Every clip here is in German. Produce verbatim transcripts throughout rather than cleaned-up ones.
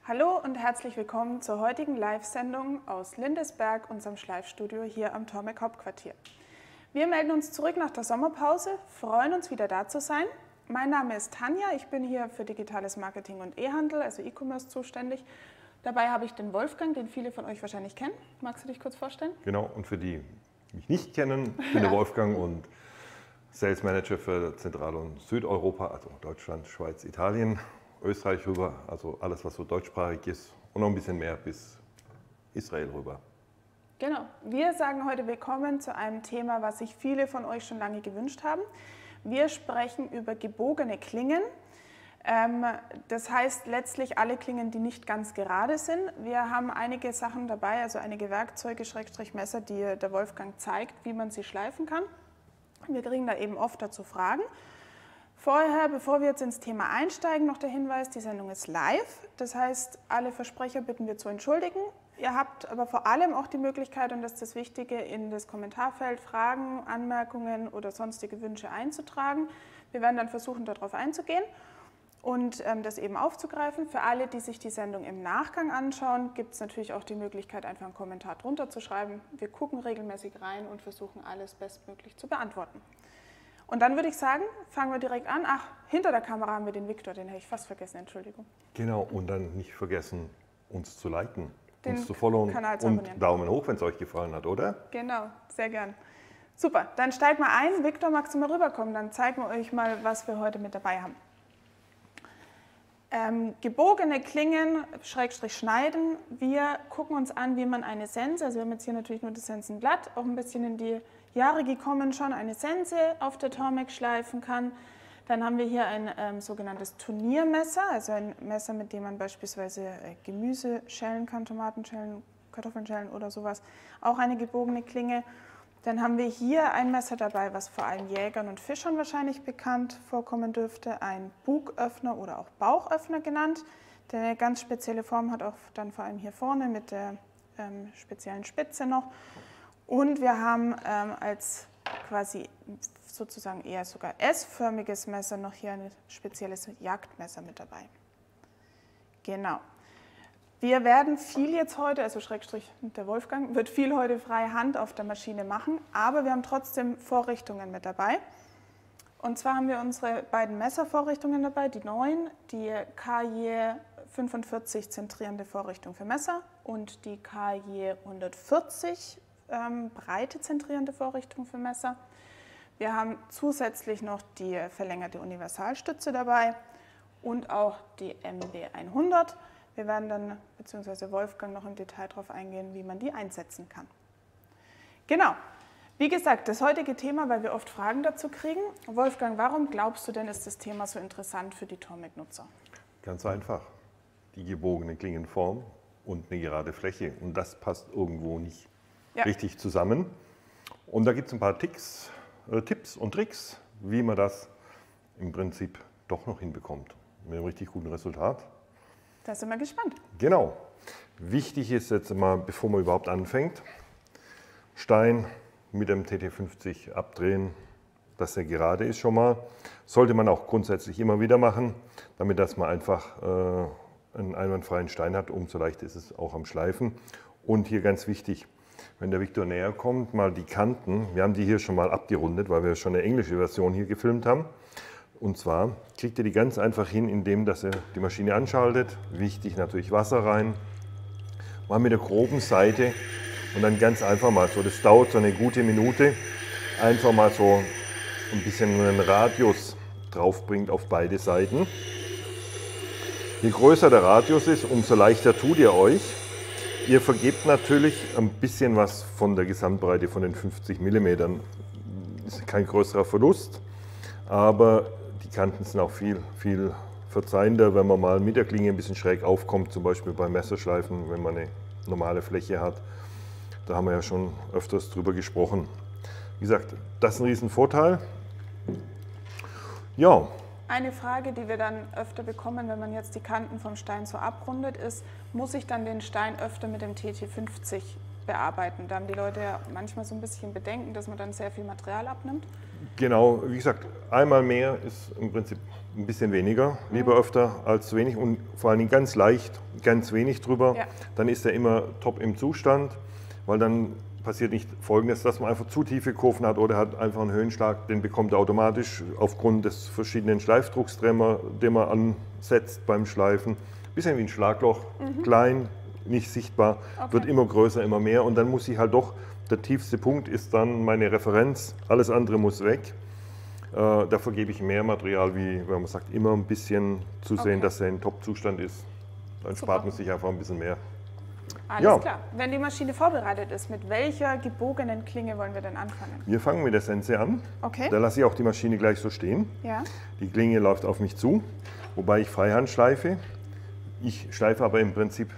Hallo und herzlich willkommen zur heutigen Live-Sendung aus Lindesberg, unserem Schleifstudio hier am Tormek Hauptquartier. Wir melden uns zurück nach der Sommerpause, freuen uns wieder da zu sein. Mein Name ist Tanja, ich bin hier für digitales Marketing und E-Handel, also E-Commerce zuständig. Dabei habe ich den Wolfgang, den viele von euch wahrscheinlich kennen. Magst du dich kurz vorstellen? Genau, und für die, die mich nicht kennen, ich bin der Wolfgang und Sales Manager für Zentral- und Südeuropa, also Deutschland, Schweiz, Italien, Österreich rüber, also alles, was so deutschsprachig ist und noch ein bisschen mehr bis Israel rüber. Genau, wir sagen heute willkommen zu einem Thema, was sich viele von euch schon lange gewünscht haben. Wir sprechen über gebogene Klingen. Das heißt letztlich alle Klingen, die nicht ganz gerade sind. Wir haben einige Sachen dabei, also einige Werkzeuge, Schrägstrich Messer, die der Wolfgang zeigt, wie man sie schleifen kann. Wir kriegen da eben oft dazu Fragen. Vorher, bevor wir jetzt ins Thema einsteigen, noch der Hinweis, die Sendung ist live. Das heißt, alle Versprecher bitten wir zu entschuldigen. Ihr habt aber vor allem auch die Möglichkeit, und das ist das Wichtige, in das Kommentarfeld Fragen, Anmerkungen oder sonstige Wünsche einzutragen. Wir werden dann versuchen, darauf einzugehen und ähm, das eben aufzugreifen. Für alle, die sich die Sendung im Nachgang anschauen, gibt es natürlich auch die Möglichkeit, einfach einen Kommentar drunter zu schreiben. Wir gucken regelmäßig rein und versuchen, alles bestmöglich zu beantworten. Und dann würde ich sagen, fangen wir direkt an. Ach, hinter der Kamera haben wir den Viktor, den habe ich fast vergessen, Entschuldigung. Genau, und dann nicht vergessen, uns zu liken, Den uns zu followen Kanal zu und abonnieren. Daumen hoch, wenn es euch gefallen hat, oder? Genau, sehr gern. Super, dann steig mal ein. Viktor, magst du mal rüberkommen? Dann zeigen wir euch mal, was wir heute mit dabei haben. Ähm, gebogene Klingen, Schrägstrich schneiden. Wir gucken uns an, wie man eine Sense, also wir haben jetzt hier natürlich nur das Sensenblatt, auch ein bisschen in die Jahre gekommen schon, eine Sense auf der Tormek schleifen kann. Dann haben wir hier ein ähm, sogenanntes Turniermesser, also ein Messer, mit dem man beispielsweise äh, Gemüse schälen kann, Tomaten schälen, Kartoffeln schälen oder sowas. Auch eine gebogene Klinge. Dann haben wir hier ein Messer dabei, was vor allem Jägern und Fischern wahrscheinlich bekannt vorkommen dürfte, ein Bugöffner oder auch Bauchöffner genannt, der eine ganz spezielle Form hat, auch dann vor allem hier vorne mit der ähm, speziellen Spitze noch. Und wir haben ähm, als quasi sozusagen eher sogar S-förmiges Messer noch hier ein spezielles Jagdmesser mit dabei. Genau. Wir werden viel jetzt heute, also Schrägstrich der Wolfgang, wird viel heute freie Hand auf der Maschine machen, aber wir haben trotzdem Vorrichtungen mit dabei. Und zwar haben wir unsere beiden Messervorrichtungen dabei, die neuen, die K J fünfundvierzig zentrierende Vorrichtung für Messer und die K J hundertvierzig ähm, breite zentrierende Vorrichtung für Messer. Wir haben zusätzlich noch die verlängerte Universalstütze dabei und auch die M B hundert. Wir werden dann, beziehungsweise Wolfgang, noch im Detail darauf eingehen, wie man die einsetzen kann. Genau. Wie gesagt, das heutige Thema, weil wir oft Fragen dazu kriegen. Wolfgang, warum glaubst du denn, ist das Thema so interessant für die Tormek-Nutzer? Ganz einfach. Die gebogene Klingenform und eine gerade Fläche. Und das passt irgendwo nicht ja. richtig zusammen. Und da gibt es ein paar Ticks, äh, Tipps und Tricks, wie man das im Prinzip doch noch hinbekommt. Mit einem richtig guten Resultat. Da sind wir gespannt. Genau. Wichtig ist jetzt mal, bevor man überhaupt anfängt, Stein mit dem T T fünfzig abdrehen, dass er gerade ist schon mal. Sollte man auch grundsätzlich immer wieder machen, damit dass man einfach äh, einen einwandfreien Stein hat. Umso leichter ist es auch am Schleifen. Und hier ganz wichtig, wenn der Viktor näher kommt, mal die Kanten. Wir haben die hier schon mal abgerundet, weil wir schon eine englische Version hier gefilmt haben. Und zwar kriegt ihr die ganz einfach hin, indem dass ihr die Maschine anschaltet. Wichtig natürlich Wasser rein. Mal mit der groben Seite und dann ganz einfach mal so, das dauert so eine gute Minute, einfach mal so ein bisschen einen Radius drauf bringt auf beide Seiten. Je größer der Radius ist, umso leichter tut ihr euch. Ihr vergebt natürlich ein bisschen was von der Gesamtbreite von den fünfzig Millimetern. Ist kein größerer Verlust, aber die Kanten sind auch viel, viel verzeihender, wenn man mal mit der Klinge ein bisschen schräg aufkommt, zum Beispiel beim Messerschleifen, wenn man eine normale Fläche hat. Da haben wir ja schon öfters drüber gesprochen. Wie gesagt, das ist ein Riesenvorteil. Ja. Eine Frage, die wir dann öfter bekommen, wenn man jetzt die Kanten vom Stein so abrundet, ist, muss ich dann den Stein öfter mit dem T T fünfzig bearbeiten? Da haben die Leute ja manchmal so ein bisschen Bedenken, dass man dann sehr viel Material abnimmt. Genau, wie gesagt, einmal mehr ist im Prinzip ein bisschen weniger, lieber Mhm. öfter als zu wenig und vor allen Dingen ganz leicht, ganz wenig drüber. Ja. Dann ist er immer top im Zustand, weil dann passiert nicht Folgendes, dass man einfach zu tiefe Kurven hat oder hat einfach einen Höhenschlag, den bekommt er automatisch aufgrund des verschiedenen Schleifdrucks, den man, den man ansetzt beim Schleifen. Bisschen wie ein Schlagloch, Mhm. klein, nicht sichtbar, Okay. wird immer größer, immer mehr und dann muss ich halt doch, der tiefste Punkt ist dann meine Referenz, alles andere muss weg. Äh, dafür gebe ich mehr Material, wie wenn man sagt, immer ein bisschen zu sehen, Okay. dass er in Top-Zustand ist. Dann Super. spart man sich einfach ein bisschen mehr. Alles Ja. klar. Wenn die Maschine vorbereitet ist, mit welcher gebogenen Klinge wollen wir denn anfangen? Wir fangen mit der Sense an. Okay. Da lasse ich auch die Maschine gleich so stehen. Ja. Die Klinge läuft auf mich zu, wobei ich Freihand schleife. Ich schleife aber im Prinzip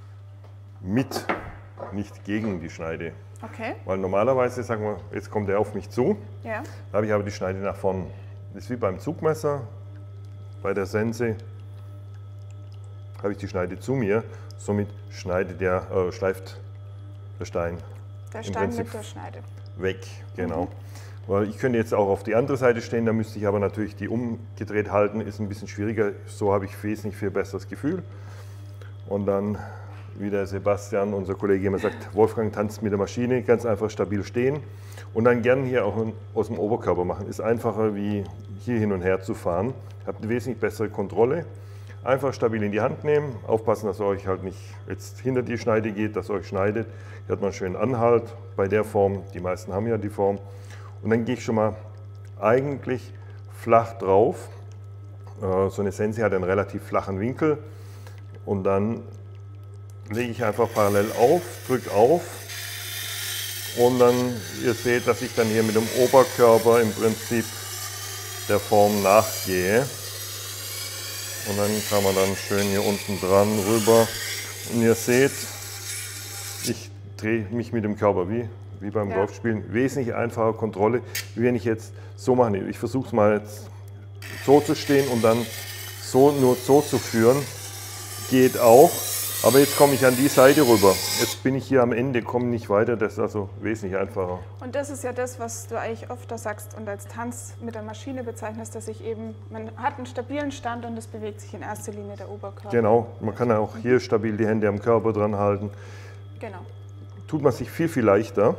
mit, nicht gegen die Schneide. Okay. Weil normalerweise, sagen wir, jetzt kommt er auf mich zu, Ja. da habe ich aber die Schneide nach vorn. Das ist wie beim Zugmesser, bei der Sense habe ich die Schneide zu mir, somit schneidet der, äh, schleift der Stein Der Im Stein Prinzip mit der Schneide. weg. Genau. Weil ich könnte jetzt auch auf die andere Seite stehen, da müsste ich aber natürlich die umgedreht halten, ist ein bisschen schwieriger. So habe ich wesentlich viel besseres Gefühl. Und dann, wie der Sebastian, unser Kollege, immer sagt, Wolfgang tanzt mit der Maschine, ganz einfach stabil stehen. Und dann gern hier auch aus dem Oberkörper machen. Ist einfacher, wie hier hin und her zu fahren. Habt eine wesentlich bessere Kontrolle. Einfach stabil in die Hand nehmen, aufpassen, dass ihr euch halt nicht jetzt hinter die Schneide geht, dass ihr euch schneidet. Hier hat man einen schönen Anhalt bei der Form, die meisten haben ja die Form. Und dann gehe ich schon mal eigentlich flach drauf. Äh, So eine Sense hat einen relativ flachen Winkel. Und dann lege ich einfach parallel auf, drücke auf. Und dann, ihr seht, dass ich dann hier mit dem Oberkörper im Prinzip der Form nachgehe. Und dann kann man dann schön hier unten dran rüber. Und ihr seht, ich drehe mich mit dem Körper wie, wie beim Ja. Golfspielen. Wesentlich einfache Kontrolle, wie wenn ich jetzt so mache. Ich versuche es mal jetzt so zu stehen und dann so nur so zu führen. Geht auch. Aber jetzt komme ich an die Seite rüber. Jetzt bin ich hier am Ende, komme nicht weiter. Das ist also wesentlich einfacher. Und das ist ja das, was du eigentlich öfter sagst und als Tanz mit der Maschine bezeichnest, dass ich eben, man hat einen stabilen Stand und es bewegt sich in erster Linie der Oberkörper. Genau, man kann auch hier stabil die Hände am Körper dran halten. Genau. Tut man sich viel, viel leichter.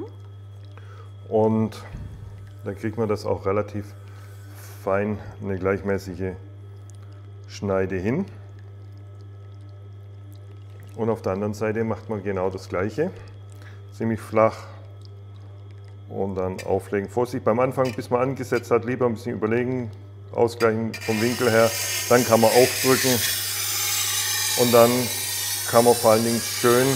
Und dann kriegt man das auch relativ fein, eine gleichmäßige Schneide hin. Und auf der anderen Seite macht man genau das Gleiche. Ziemlich flach und dann auflegen. Vorsicht beim Anfang, bis man angesetzt hat, lieber ein bisschen überlegen, ausgleichen vom Winkel her. Dann kann man aufdrücken und dann kann man vor allen Dingen schön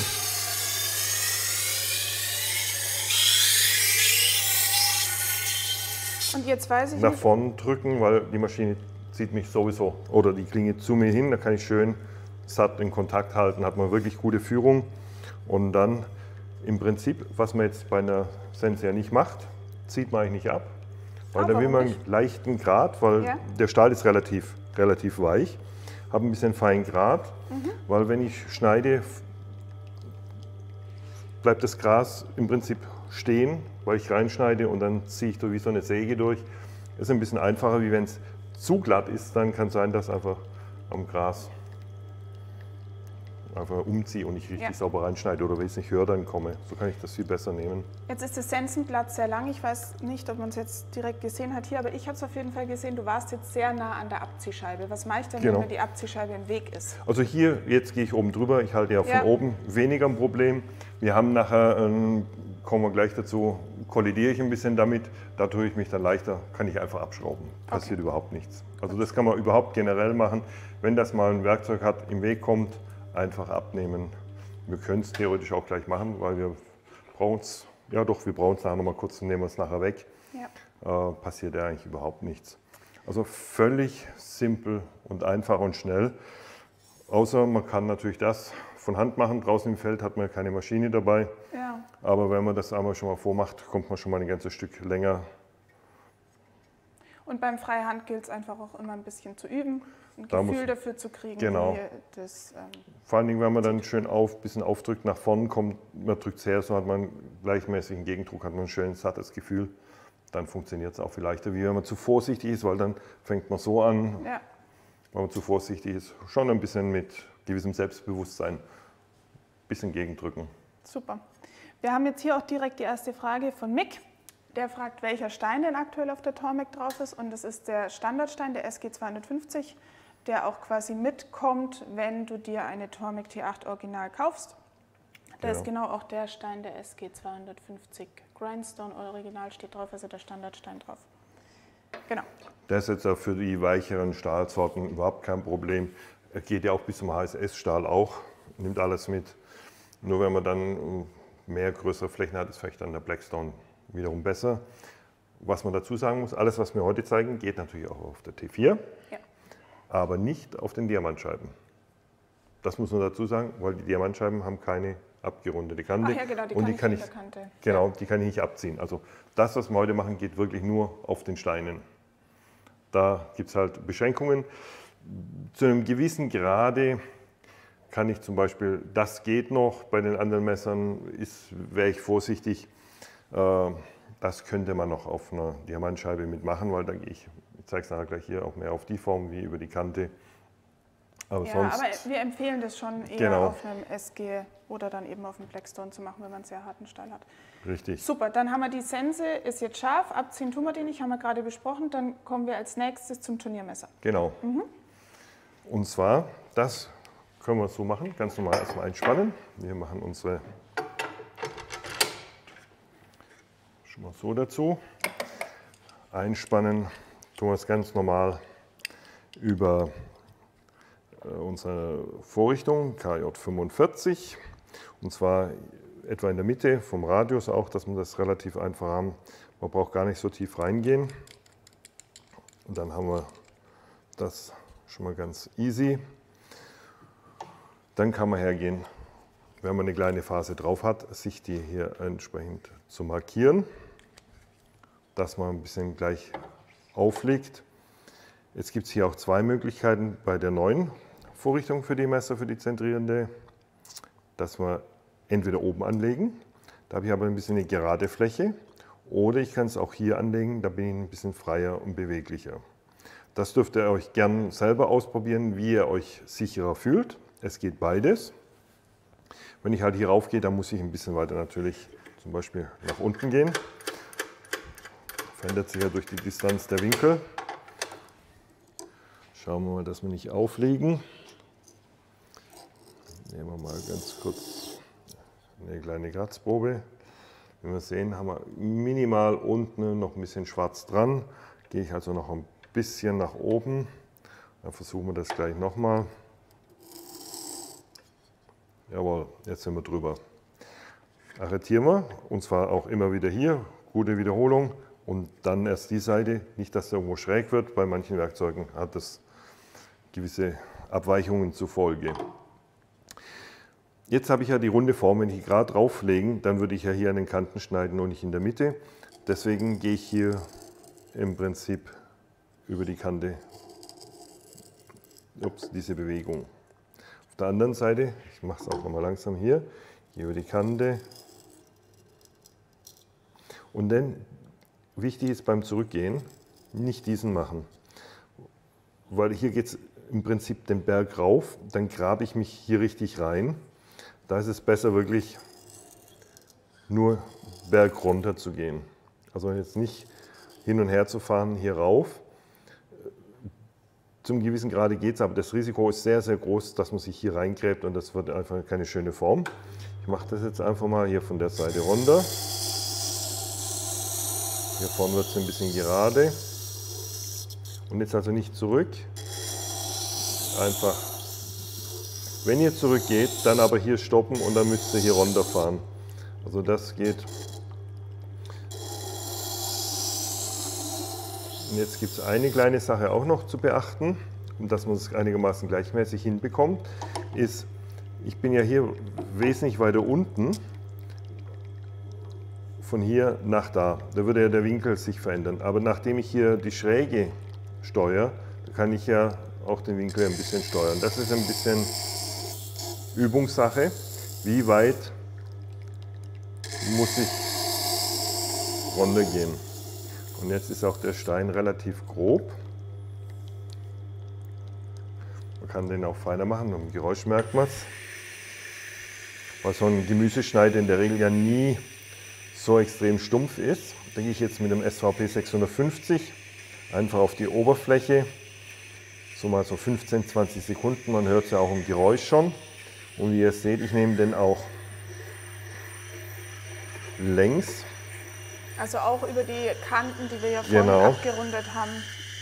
Und jetzt weiß ich nach nicht, vorn drücken, weil die Maschine zieht mich sowieso oder die Klinge zu mir hin. Da kann ich schön satt in Kontakt halten, hat man wirklich gute Führung. Und dann im Prinzip, was man jetzt bei einer Sense ja nicht macht, zieht man eigentlich nicht ab. Weil Ah, da will warum man einen nicht? leichten Grat, weil Ja. der Stahl ist relativ, relativ weich, habe ein bisschen feinen Grat, Mhm. weil wenn ich schneide, bleibt das Gras im Prinzip stehen, weil ich reinschneide und dann ziehe ich da wie so eine Säge durch. Das ist ein bisschen einfacher, wie wenn es zu glatt ist, dann kann es sein, dass einfach am Gras einfach umziehe und nicht richtig Ja. sauber reinschneide oder wenn ich es nicht höre, dann komme. So kann ich das viel besser nehmen. jetzt ist das Sensenblatt sehr lang. Ich weiß nicht, ob man es jetzt direkt gesehen hat hier, aber ich habe es auf jeden Fall gesehen. Du warst jetzt sehr nah an der Abziehscheibe. Was mache ich denn, Genau. wenn mir die Abziehscheibe im Weg ist? Also hier, jetzt gehe ich oben drüber, ich halte ja von Ja. oben weniger ein Problem. Wir haben nachher, ähm, kommen wir gleich dazu, kollidiere ich ein bisschen damit, da tue ich mich dann leichter, kann ich einfach abschrauben. Passiert Okay. überhaupt nichts. Also das kann man überhaupt generell machen. Wenn das mal ein Werkzeug hat, im Weg kommt, einfach abnehmen. Wir können es theoretisch auch gleich machen, weil wir brauchen es, ja doch, wir brauchen es nachher nochmal kurz und nehmen es nachher weg. Ja. Äh, passiert ja eigentlich überhaupt nichts. Also völlig simpel und einfach und schnell. Außer man kann natürlich das von Hand machen. Draußen im Feld hat man ja keine Maschine dabei. Ja. Aber wenn man das einmal schon mal vormacht, kommt man schon mal ein ganzes Stück länger. Und beim Freihand gilt es einfach auch immer ein bisschen zu üben, ein Da Gefühl muss- dafür zu kriegen, Genau. wie das. Ähm, Vor allen Dingen, wenn man dann schön auf, bisschen aufdrückt, nach vorne kommt, man drückt es her, so hat man gleichmäßigen Gegendruck, hat man ein schön sattes Gefühl. Dann funktioniert es auch viel leichter, wie wenn man zu vorsichtig ist, weil dann fängt man so an, ja. wenn man zu vorsichtig ist, schon ein bisschen mit gewissem Selbstbewusstsein, ein bisschen gegendrücken. Super. Wir haben jetzt hier auch direkt die erste Frage von Mick. Der fragt, welcher Stein denn aktuell auf der Tormek drauf ist. Und das ist der Standardstein, der S G zweihundertfünfzig, der auch quasi mitkommt, wenn du dir eine Tormek T acht Original kaufst. Da Ja. ist genau auch der Stein, der S G zweihundertfünfzig Grindstone Original steht drauf, also der Standardstein drauf. Genau. Der ist jetzt auch für die weicheren Stahlsorten überhaupt kein Problem. Er geht ja auch bis zum H S S-Stahl auch, nimmt alles mit. Nur wenn man dann mehr größere Flächen hat, ist vielleicht dann der Blackstone wiederum besser. Was man dazu sagen muss, alles, was wir heute zeigen, geht natürlich auch auf der T vier, Ja. aber nicht auf den Diamantscheiben. Das muss man dazu sagen, weil die Diamantscheiben haben keine abgerundete Kante. Ach ja, genau, die und kann die ich kann ich, Hinterkante. genau, die kann ich nicht abziehen. Also das, was wir heute machen, geht wirklich nur auf den Steinen. Da gibt es halt Beschränkungen. Zu einem gewissen Grade kann ich zum Beispiel, das geht noch, bei den anderen Messern wäre ich vorsichtig. Äh, das könnte man noch auf einer Diamantscheibe mitmachen, weil da gehe ich, ich zeige es nachher gleich hier, auch mehr auf die Form wie über die Kante. Aber Ja, sonst, aber wir empfehlen das schon eher Genau. auf einem S G oder dann eben auf einem Blackstone zu machen, wenn man einen sehr harten Stahl hat. richtig. Super, dann haben wir die Sense, ist jetzt scharf, abziehen tun wir die nicht, haben wir gerade besprochen. Dann kommen wir als nächstes zum Turniermesser. Genau. Und zwar, das können wir so machen, ganz normal erstmal einspannen. Wir machen unsere schon mal so dazu. Einspannen tun wir es ganz normal über äh, unsere Vorrichtung K J fünfundvierzig. Und zwar etwa in der Mitte vom Radius auch, dass wir das relativ einfach haben. Man braucht gar nicht so tief reingehen. Und dann haben wir das schon mal ganz easy. Dann kann man hergehen, wenn man eine kleine Phase drauf hat, sich die hier entsprechend zu markieren, dass man ein bisschen gleich auflegt. Jetzt gibt es hier auch zwei Möglichkeiten bei der neuen Vorrichtung für die Messer, für die zentrierende, dass wir entweder oben anlegen, da habe ich aber ein bisschen eine gerade Fläche, oder ich kann es auch hier anlegen, da bin ich ein bisschen freier und beweglicher. Das dürft ihr euch gern selber ausprobieren, wie ihr euch sicherer fühlt. Es geht beides. Wenn ich halt hier rauf gehe, dann muss ich ein bisschen weiter natürlich zum Beispiel nach unten gehen. Verändert sich ja durch die Distanz der Winkel. Schauen wir mal, dass wir nicht auflegen. Nehmen wir mal ganz kurz eine kleine Kratzprobe. Wie wir sehen, haben wir minimal unten noch ein bisschen schwarz dran. Gehe ich also noch ein bisschen nach oben. Dann versuchen wir das gleich nochmal. Jawohl, jetzt sind wir drüber. Arretieren wir, und zwar auch immer wieder hier, gute Wiederholung. Und dann erst die Seite, nicht dass es irgendwo schräg wird. Bei manchen Werkzeugen hat das gewisse Abweichungen zur Folge. Jetzt habe ich ja die runde Form, wenn ich gerade drauflegen, dann würde ich ja hier an den Kanten schneiden und nicht in der Mitte. Deswegen gehe ich hier im Prinzip über die Kante, ups, diese Bewegung. Auf der anderen Seite, ich mache es auch nochmal langsam hier, gehe über die Kante. Und dann, wichtig ist beim Zurückgehen, nicht diesen machen. Weil hier geht es im Prinzip den Berg rauf, dann grabe ich mich hier richtig rein. Da ist es besser, wirklich nur Berg runter zu gehen. Also jetzt nicht hin und her zu fahren, hier rauf. Zum gewissen Grade geht es, aber das Risiko ist sehr, sehr groß, dass man sich hier reingräbt und das wird einfach keine schöne Form. Ich mache das jetzt einfach mal hier von der Seite runter. Hier vorne wird es ein bisschen gerade. Und jetzt also nicht zurück. Einfach, wenn ihr zurückgeht, dann aber hier stoppen und dann müsst ihr hier runterfahren. Also das geht. Und jetzt gibt es eine kleine Sache auch noch zu beachten, um dass man es einigermaßen gleichmäßig hinbekommt, ist, ich bin ja hier wesentlich weiter unten von hier nach da. Da würde ja der Winkel sich verändern. Aber nachdem ich hier die Schräge steuere, kann ich ja auch den Winkel ein bisschen steuern. Das ist ein bisschen Übungssache. Wie weit muss ich runtergehen? Und jetzt ist auch der Stein relativ grob. Man kann den auch feiner machen, im Geräusch merkt man es. Weil so ein Gemüseschneider in der Regel ja nie so extrem stumpf ist. Da gehe ich jetzt mit dem S V P sechshundertfünfzig einfach auf die Oberfläche. So mal so fünfzehn, zwanzig Sekunden, man hört es ja auch im Geräusch schon. Und wie ihr seht, ich nehme den auch längs. Also auch über die Kanten, die wir ja vorhin Genau. abgerundet haben.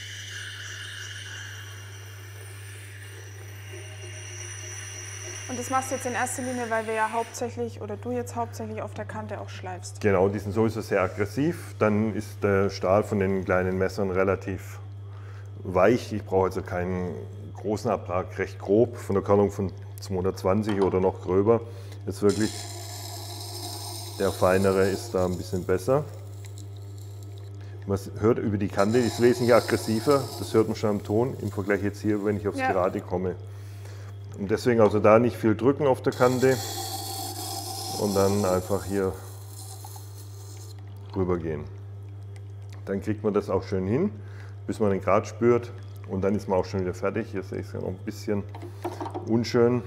Und das machst du jetzt in erster Linie, weil wir ja hauptsächlich, oder du jetzt hauptsächlich auf der Kante auch schleifst. Genau, die sind sowieso sehr aggressiv. Dann ist der Stahl von den kleinen Messern relativ weich. Ich brauche also keinen großen Abtrag, recht grob, von der Körnung von zweihundertzwanzig oder noch gröber. Jetzt wirklich der feinere ist da ein bisschen besser. Man hört über die Kante, die ist wesentlich aggressiver. Das hört man schon am Ton im Vergleich jetzt hier, wenn ich aufs Ja. Gerade komme. Und deswegen also da nicht viel drücken auf der Kante und dann einfach hier rüber gehen. Dann kriegt man das auch schön hin, bis man den Grat spürt und dann ist man auch schon wieder fertig. Hier sehe ich es ja noch ein bisschen unschön.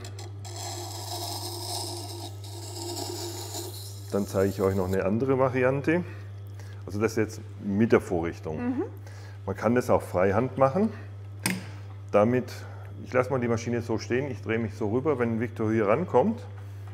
Dann zeige ich euch noch eine andere Variante. Also das ist jetzt mit der Vorrichtung. Mhm. Man kann das auch freihand machen. Damit, ich lasse mal die Maschine so stehen, ich drehe mich so rüber, wenn Victor hier rankommt.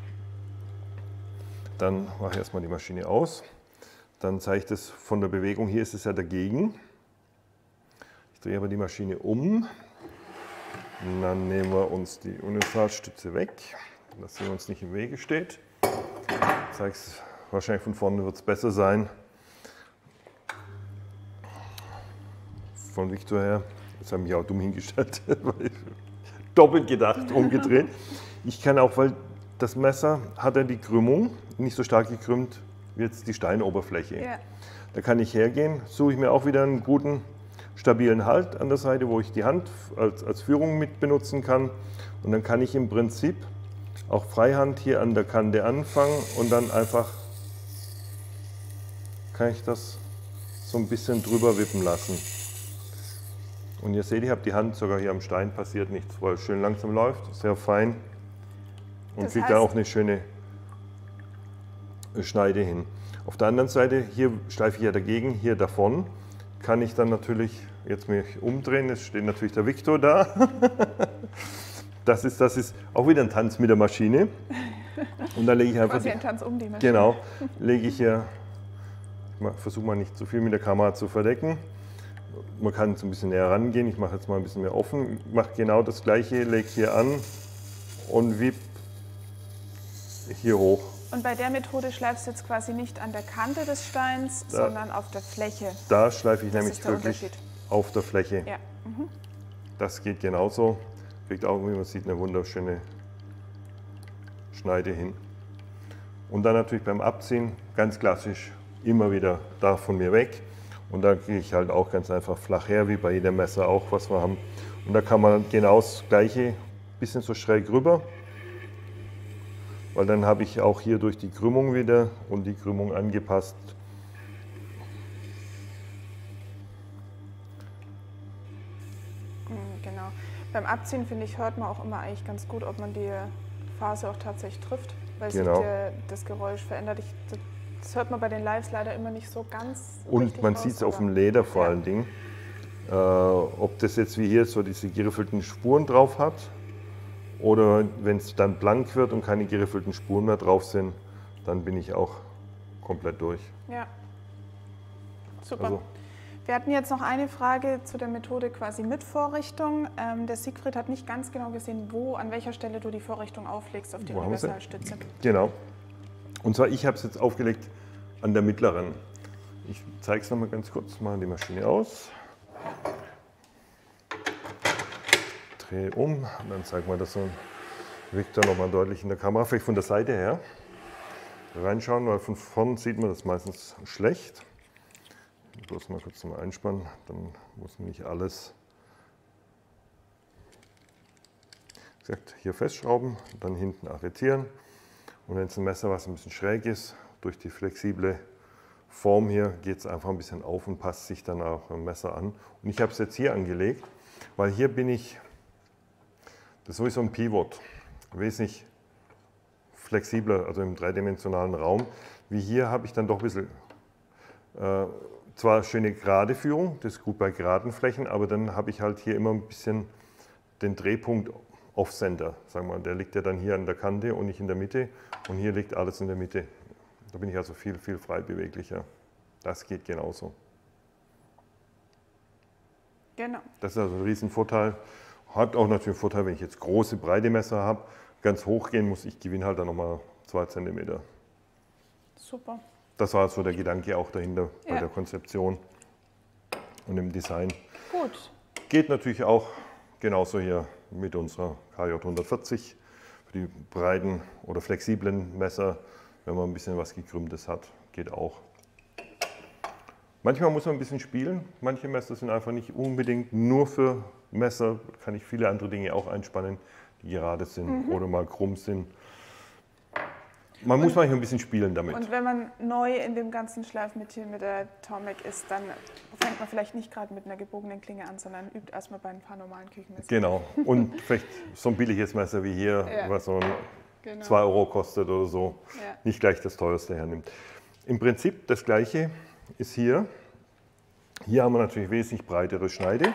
Dann mache ich erstmal die Maschine aus. Dann zeige ich das von der Bewegung, hier ist es ja dagegen. Ich drehe aber die Maschine um. Und dann nehmen wir uns die Universalstütze weg, dass sie uns nicht im Wege steht. Ich zeige es, wahrscheinlich von vorne wird es besser sein. Von Victor her, jetzt habe ich mich auch dumm hingestellt, doppelt gedacht, umgedreht. Ich kann auch, weil das Messer hat ja die Krümmung, nicht so stark gekrümmt wie jetzt die Steinoberfläche. Ja. Da kann ich hergehen, suche ich mir auch wieder einen guten, stabilen Halt an der Seite, wo ich die Hand als, als Führung mit benutzen kann. Und dann kann ich im Prinzip auch Freihand hier an der Kante anfangen und dann einfach kann ich das so ein bisschen drüber wippen lassen. Und ihr seht, ich habe die Hand sogar hier am Stein, passiert nichts, weil es schön langsam läuft, sehr fein und Das kriegt da heißt- auch eine schöne Schneide hin. Auf der anderen Seite, hier schleife ich ja dagegen, hier davon, kann ich dann natürlich jetzt mich umdrehen, es steht natürlich der Victor da. Das ist, das ist auch wieder ein Tanz mit der Maschine. Und da lege ich einfach, Quasi die, ein Tanz um die Maschine. genau, lege ich hier, versuche mal nicht zu viel mit der Kamera zu verdecken. Man kann so ein bisschen näher rangehen, ich mache jetzt mal ein bisschen mehr offen, mache genau das gleiche, lege hier an und wipp hier hoch. Und bei der Methode schleifst du jetzt quasi nicht an der Kante des Steins, Da. sondern auf der Fläche. Da schleife ich Das nämlich ist der wirklich Unterschied. auf der Fläche. Ja. Mhm. Das geht genauso, kriegt auch, wie man sieht, eine wunderschöne Schneide hin. Und dann natürlich beim Abziehen, ganz klassisch, immer wieder da von mir weg. Und da gehe ich halt auch ganz einfach flach her, wie bei jedem Messer auch, was wir haben. Und da kann man genau das Gleiche, bisschen so schräg rüber. Weil dann habe ich auch hier durch die Krümmung wieder und die Krümmung angepasst. Mhm, genau. Beim Abziehen, finde ich, hört man auch immer eigentlich ganz gut, ob man die Phase auch tatsächlich trifft, weil Genau. sich der, das Geräusch verändert. Ich, das hört man bei den Lives leider immer nicht so ganz Und richtig man raus, sieht es auf aber- dem Leder vor Ja. allen Dingen. Äh, ob das jetzt wie hier so diese geriffelten Spuren drauf hat oder wenn es dann blank wird und keine geriffelten Spuren mehr drauf sind, dann bin ich auch komplett durch. Ja, super. Also- Wir hatten jetzt noch eine Frage zu der Methode quasi mit Vorrichtung. Ähm, der Siegfried hat nicht ganz genau gesehen, wo, an welcher Stelle du die Vorrichtung auflegst auf die Wo haben wir sie? Universalstütze. Genau. Und zwar, ich habe es jetzt aufgelegt an der mittleren. Ich zeige es nochmal ganz kurz, mache die Maschine aus. Drehe um und dann zeigt man das so Victor nochmal deutlich in der Kamera, vielleicht von der Seite her. reinschauen, weil von vorn sieht man das meistens schlecht. Bloß mal kurz mal einspannen, dann muss man nicht alles wie gesagt, hier festschrauben, dann hinten arretieren. Und wenn es ein Messer, was ein bisschen schräg ist, durch die flexible Form hier geht es einfach ein bisschen auf und passt sich dann auch im Messer an. Und ich habe es jetzt hier angelegt, weil hier bin ich, das ist sowieso ein Pivot, wesentlich flexibler, also im dreidimensionalen Raum. Wie hier habe ich dann doch ein bisschen, äh, zwar schöne gerade Führung, das ist gut bei geraden Flächen, aber dann habe ich halt hier immer ein bisschen den Drehpunkt Off-Center, sagen wir mal. Der liegt ja dann hier an der Kante und nicht in der Mitte und hier liegt alles in der Mitte. Da bin ich also viel, viel frei beweglicher. Das geht genauso. Genau. Das ist also ein Riesenvorteil. Hat auch natürlich einen Vorteil, wenn ich jetzt große, breite Messer habe, ganz hoch gehen muss, ich gewinne halt dann nochmal zwei Zentimeter. Super. Das war so der Gedanke auch dahinter Ja. bei der Konzeption und im Design. Gut. Geht natürlich auch genauso hier mit unserer K J hundertvierzig für die breiten oder flexiblen Messer, wenn man ein bisschen was Gekrümmtes hat, geht auch. Manchmal muss man ein bisschen spielen. Manche Messer sind einfach nicht unbedingt nur für Messer, kann ich viele andere Dinge auch einspannen, die gerade sind mhm. oder mal krumm sind. Man und, muss manchmal ein bisschen spielen damit. Und wenn man neu in dem ganzen Schleifmetier mit der Tormek ist, dann fängt man vielleicht nicht gerade mit einer gebogenen Klinge an, sondern übt erstmal bei ein paar normalen Küchenmessern. Genau. Und vielleicht so ein billiges Messer wie hier, ja. was so genau. zwei Euro kostet oder so, ja. nicht gleich das teuerste hernimmt. Im Prinzip das Gleiche ist hier. Hier haben wir natürlich wesentlich breitere Schneide.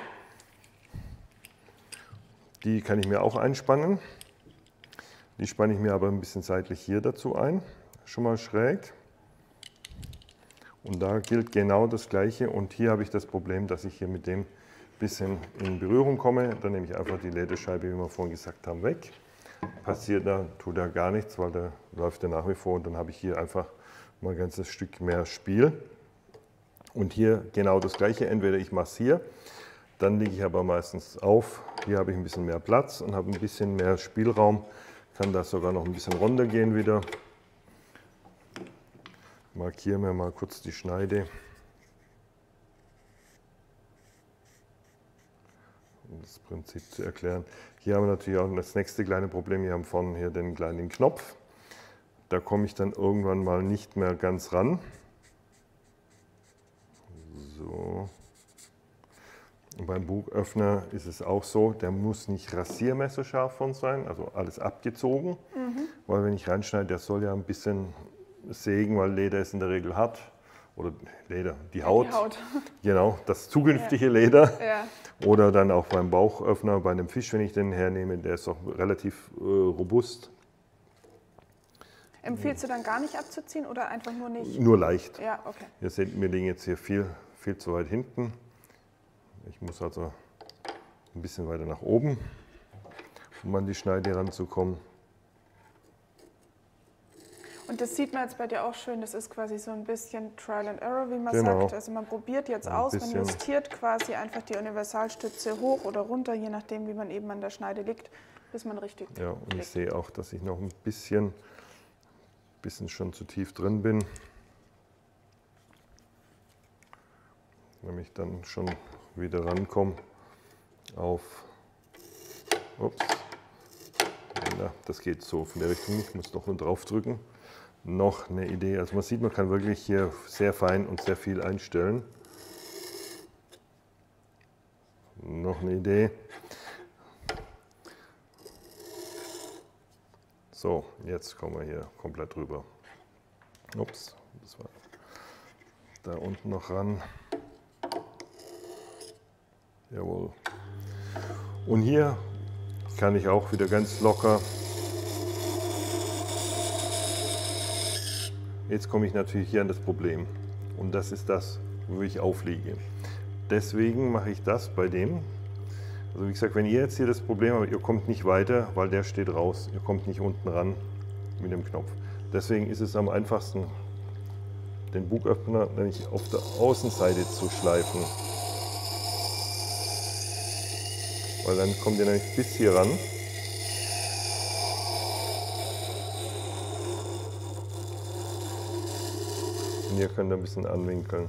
Die kann ich mir auch einspannen. Die spanne ich mir aber ein bisschen seitlich hier dazu ein, schon mal schräg. Und da gilt genau das Gleiche. Und hier habe ich das Problem, dass ich hier mit dem bisschen in Berührung komme. Dann nehme ich einfach die Lederscheibe, wie wir vorhin gesagt haben, weg. Passiert da, tut da gar nichts, weil da läuft er nach wie vor. Und dann habe ich hier einfach mal ein ganzes Stück mehr Spiel. Und hier genau das Gleiche. Entweder ich mache es hier, dann lege ich aber meistens auf. Hier habe ich ein bisschen mehr Platz und habe ein bisschen mehr Spielraum. Kann das sogar noch ein bisschen runter gehen wieder. Markieren wir mal kurz die Schneide. Um das Prinzip zu erklären. Hier haben wir natürlich auch das nächste kleine Problem. Wir haben vorne hier den kleinen Knopf. Da komme ich dann irgendwann mal nicht mehr ganz ran. So. Und beim Bugöffner ist es auch so, der muss nicht rasiermesserscharf von sein, also alles abgezogen, mhm. weil wenn ich reinschneide, der soll ja ein bisschen sägen, weil Leder ist in der Regel hart, oder Leder, die Haut, ja, die Haut. Genau, das zukünftige ja. Leder. Ja. Oder dann auch beim Bauchöffner, bei einem Fisch, wenn ich den hernehme, der ist auch relativ äh, robust. Empfiehlst du dann gar nicht abzuziehen oder einfach nur nicht? Nur leicht. Ja, okay. Ihr seht, wir liegen jetzt hier viel, viel zu weit hinten. Ich muss also ein bisschen weiter nach oben, um an die Schneide ranzukommen. Und das sieht man jetzt bei dir auch schön, das ist quasi so ein bisschen Trial and Error, wie man genau. sagt. Also man probiert jetzt ein aus, man justiert quasi einfach die Universalstütze hoch oder runter, je nachdem, wie man eben an der Schneide liegt, bis man richtig Ja, und liegt. Ich sehe auch, dass ich noch ein bisschen, bisschen schon zu tief drin bin. Nämlich dann schon wieder rankomme auf, ups, ja, das geht so von der Richtung, ich muss noch nur drauf drücken. Noch eine Idee, also man sieht, man kann wirklich hier sehr fein und sehr viel einstellen. Noch eine Idee. So, jetzt kommen wir hier komplett drüber. Ups, das war da unten noch ran. Jawohl. Und hier kann ich auch wieder ganz locker. Jetzt komme ich natürlich hier an das Problem. Und das ist das, wo ich aufliege. Deswegen mache ich das bei dem. Also wie gesagt, wenn ihr jetzt hier das Problem habt, ihr kommt nicht weiter, weil der steht raus. Ihr kommt nicht unten ran mit dem Knopf. Deswegen ist es am einfachsten, den Bugöffner nämlich auf der Außenseite zu schleifen. Weil dann kommt ihr nämlich bis hier ran. Und hier könnt ihr ein bisschen anwinkeln.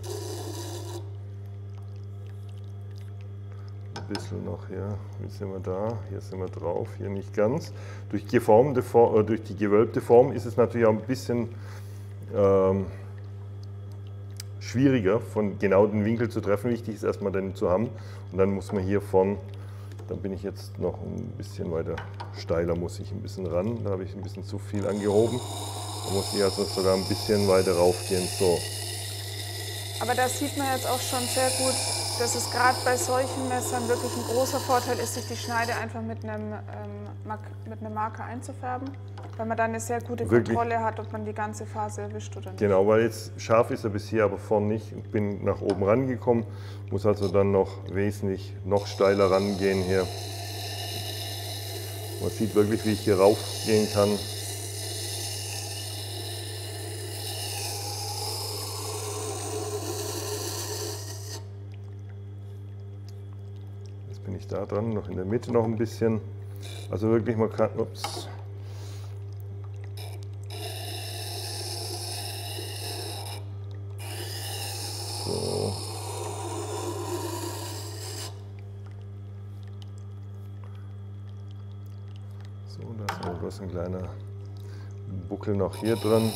Ein bisschen noch hier. Wie sind wir da? Hier sind wir drauf, hier nicht ganz. Durch, geformte Form, äh, durch die gewölbte Form ist es natürlich auch ein bisschen ähm, schwieriger, von genau den Winkel zu treffen. Wichtig ist erstmal den zu haben. Und dann muss man hier von, dann bin ich jetzt noch ein bisschen weiter steiler, muss ich ein bisschen ran. Da habe ich ein bisschen zu viel angehoben. Da muss ich also sogar ein bisschen weiter raufgehen. So. Aber da sieht man jetzt auch schon sehr gut, dass es gerade bei solchen Messern wirklich ein großer Vorteil ist, sich die Schneide einfach mit einem, ähm, mit einem Marker einzufärben, weil man dann eine sehr gute Wirklich? Kontrolle hat, ob man die ganze Phase erwischt oder nicht. Genau, weil jetzt scharf ist er bis hier, aber vorne nicht. Ich bin nach oben rangekommen, muss also dann noch wesentlich noch steiler rangehen hier. Man sieht wirklich, wie ich hier raufgehen kann. Jetzt bin ich da dran, noch in der Mitte noch ein bisschen. Also wirklich, man kann, ups. So. So, da ist noch bloß ein kleiner Buckel noch hier dran.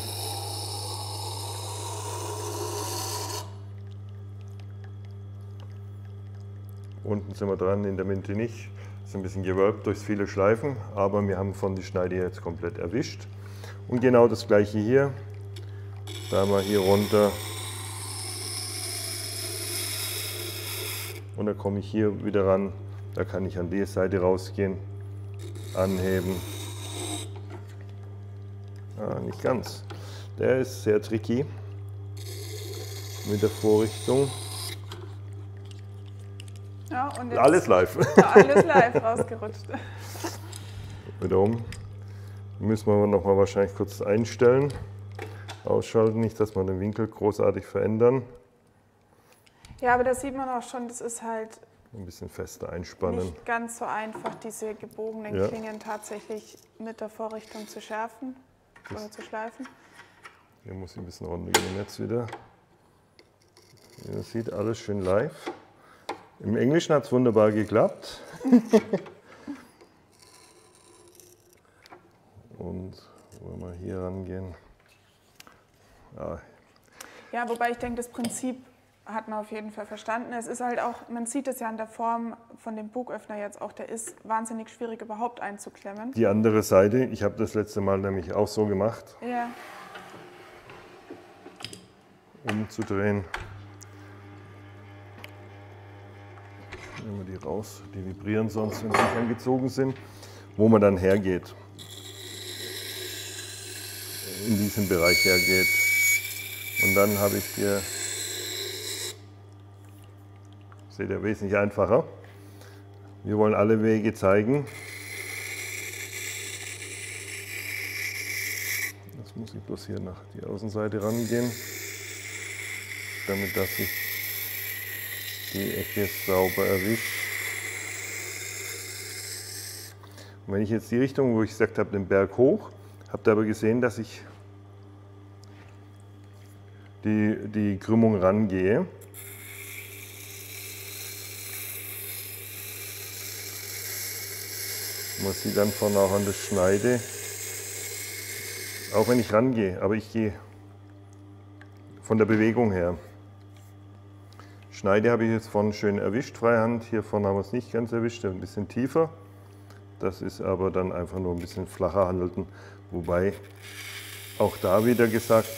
Unten sind wir dran, in der Mitte nicht. Ist ein bisschen gewölbt durch viele Schleifen, aber wir haben von die Schneide jetzt komplett erwischt. Und genau das gleiche hier. Da haben wir hier runter. Und dann komme ich hier wieder ran. Da kann ich an die Seite rausgehen, anheben. Ah, nicht ganz. Der ist sehr tricky mit der Vorrichtung. Ja, und jetzt Alles live. Alles live rausgerutscht. Wiederum müssen wir noch mal wahrscheinlich kurz einstellen, ausschalten, nicht, dass wir den Winkel großartig verändern. Ja, aber da sieht man auch schon, das ist halt Ein bisschen fester einspannen. nicht ganz so einfach, diese gebogenen Ja. Klingen tatsächlich mit der Vorrichtung zu schärfen oder zu schleifen. Hier muss ich ein bisschen runtergehen jetzt wieder. Ihr seht alles schön live. Im Englischen hat es wunderbar geklappt. Und wollen wir hier rangehen. Ja. Ja, wobei ich denke, das Prinzip hat man auf jeden Fall verstanden. Es ist halt auch, man sieht es ja an der Form von dem Bugöffner jetzt auch, der ist wahnsinnig schwierig überhaupt einzuklemmen. Die andere Seite, ich habe das letzte Mal nämlich auch so gemacht, Ja. umzudrehen. Nehmen wir die raus, die vibrieren sonst, wenn sie nicht angezogen sind, wo man dann hergeht, in diesen Bereich hergeht. Und dann habe ich hier, seht ihr, wesentlich einfacher. Wir wollen alle Wege zeigen. Jetzt muss ich bloß hier nach die Außenseite rangehen, damit dass ich die Ecke sauber erwischt. Und wenn ich jetzt die Richtung, wo ich gesagt habe, den Berg hoch, habt ihr aber gesehen, dass ich die, die Krümmung rangehe. Man sieht dann vorne auch an der Schneide, auch wenn ich rangehe, aber ich gehe von der Bewegung her. Schneide habe ich jetzt vorne schön erwischt, Freihand. Hier vorne haben wir es nicht ganz erwischt, ein bisschen tiefer. Das ist aber dann einfach nur ein bisschen flacher handelten. Wobei auch da wieder gesagt,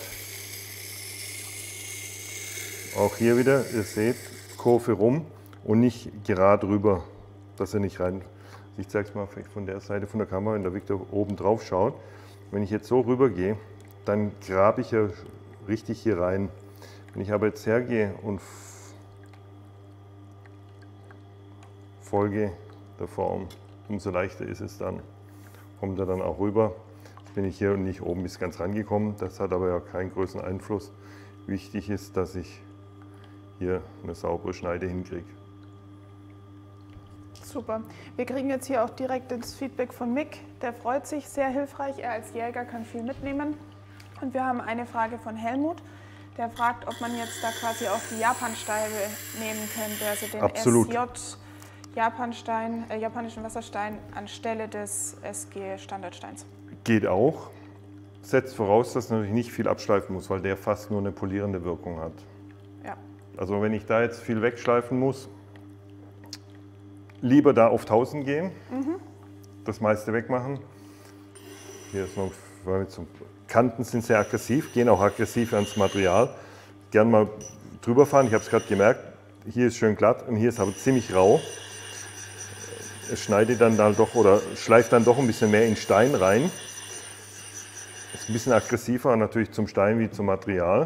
auch hier wieder, ihr seht, Kurve rum und nicht gerade rüber, dass er nicht rein. Ich zeige es mal vielleicht von der Seite von der Kamera, wenn der Victor oben drauf schaut. Wenn ich jetzt so rüber gehe, dann grabe ich ja richtig hier rein. Wenn ich aber jetzt hergehe und folge der Form, umso leichter ist es dann. Kommt er dann auch rüber. Jetzt bin ich hier und nicht oben bis ganz rangekommen. Das hat aber ja keinen größeren Einfluss. Wichtig ist, dass ich hier eine saubere Schneide hinkriege. Super. Wir kriegen jetzt hier auch direkt das Feedback von Mick. Der freut sich, sehr hilfreich. Er als Jäger kann viel mitnehmen. Und wir haben eine Frage von Helmut. der fragt, ob man jetzt da quasi auch die Japansteine nehmen könnte, also den Absolut. S J Japanstein, äh, japanischen Wasserstein anstelle des S G Standardsteins. Geht auch. Setzt voraus, dass natürlich nicht viel abschleifen muss, weil der fast nur eine polierende Wirkung hat. Ja. Also wenn ich da jetzt viel wegschleifen muss, lieber da auf tausend gehen, mhm. das meiste wegmachen. Hier ist noch, weil zum Kanten sind sehr aggressiv, gehen auch aggressiv ans Material. Gern mal drüber fahren, ich habe es gerade gemerkt, hier ist schön glatt und hier ist aber ziemlich rau. Es schneidet dann, dann doch oder schleift dann doch ein bisschen mehr in Stein rein. Ist ein bisschen aggressiver natürlich zum Stein wie zum Material.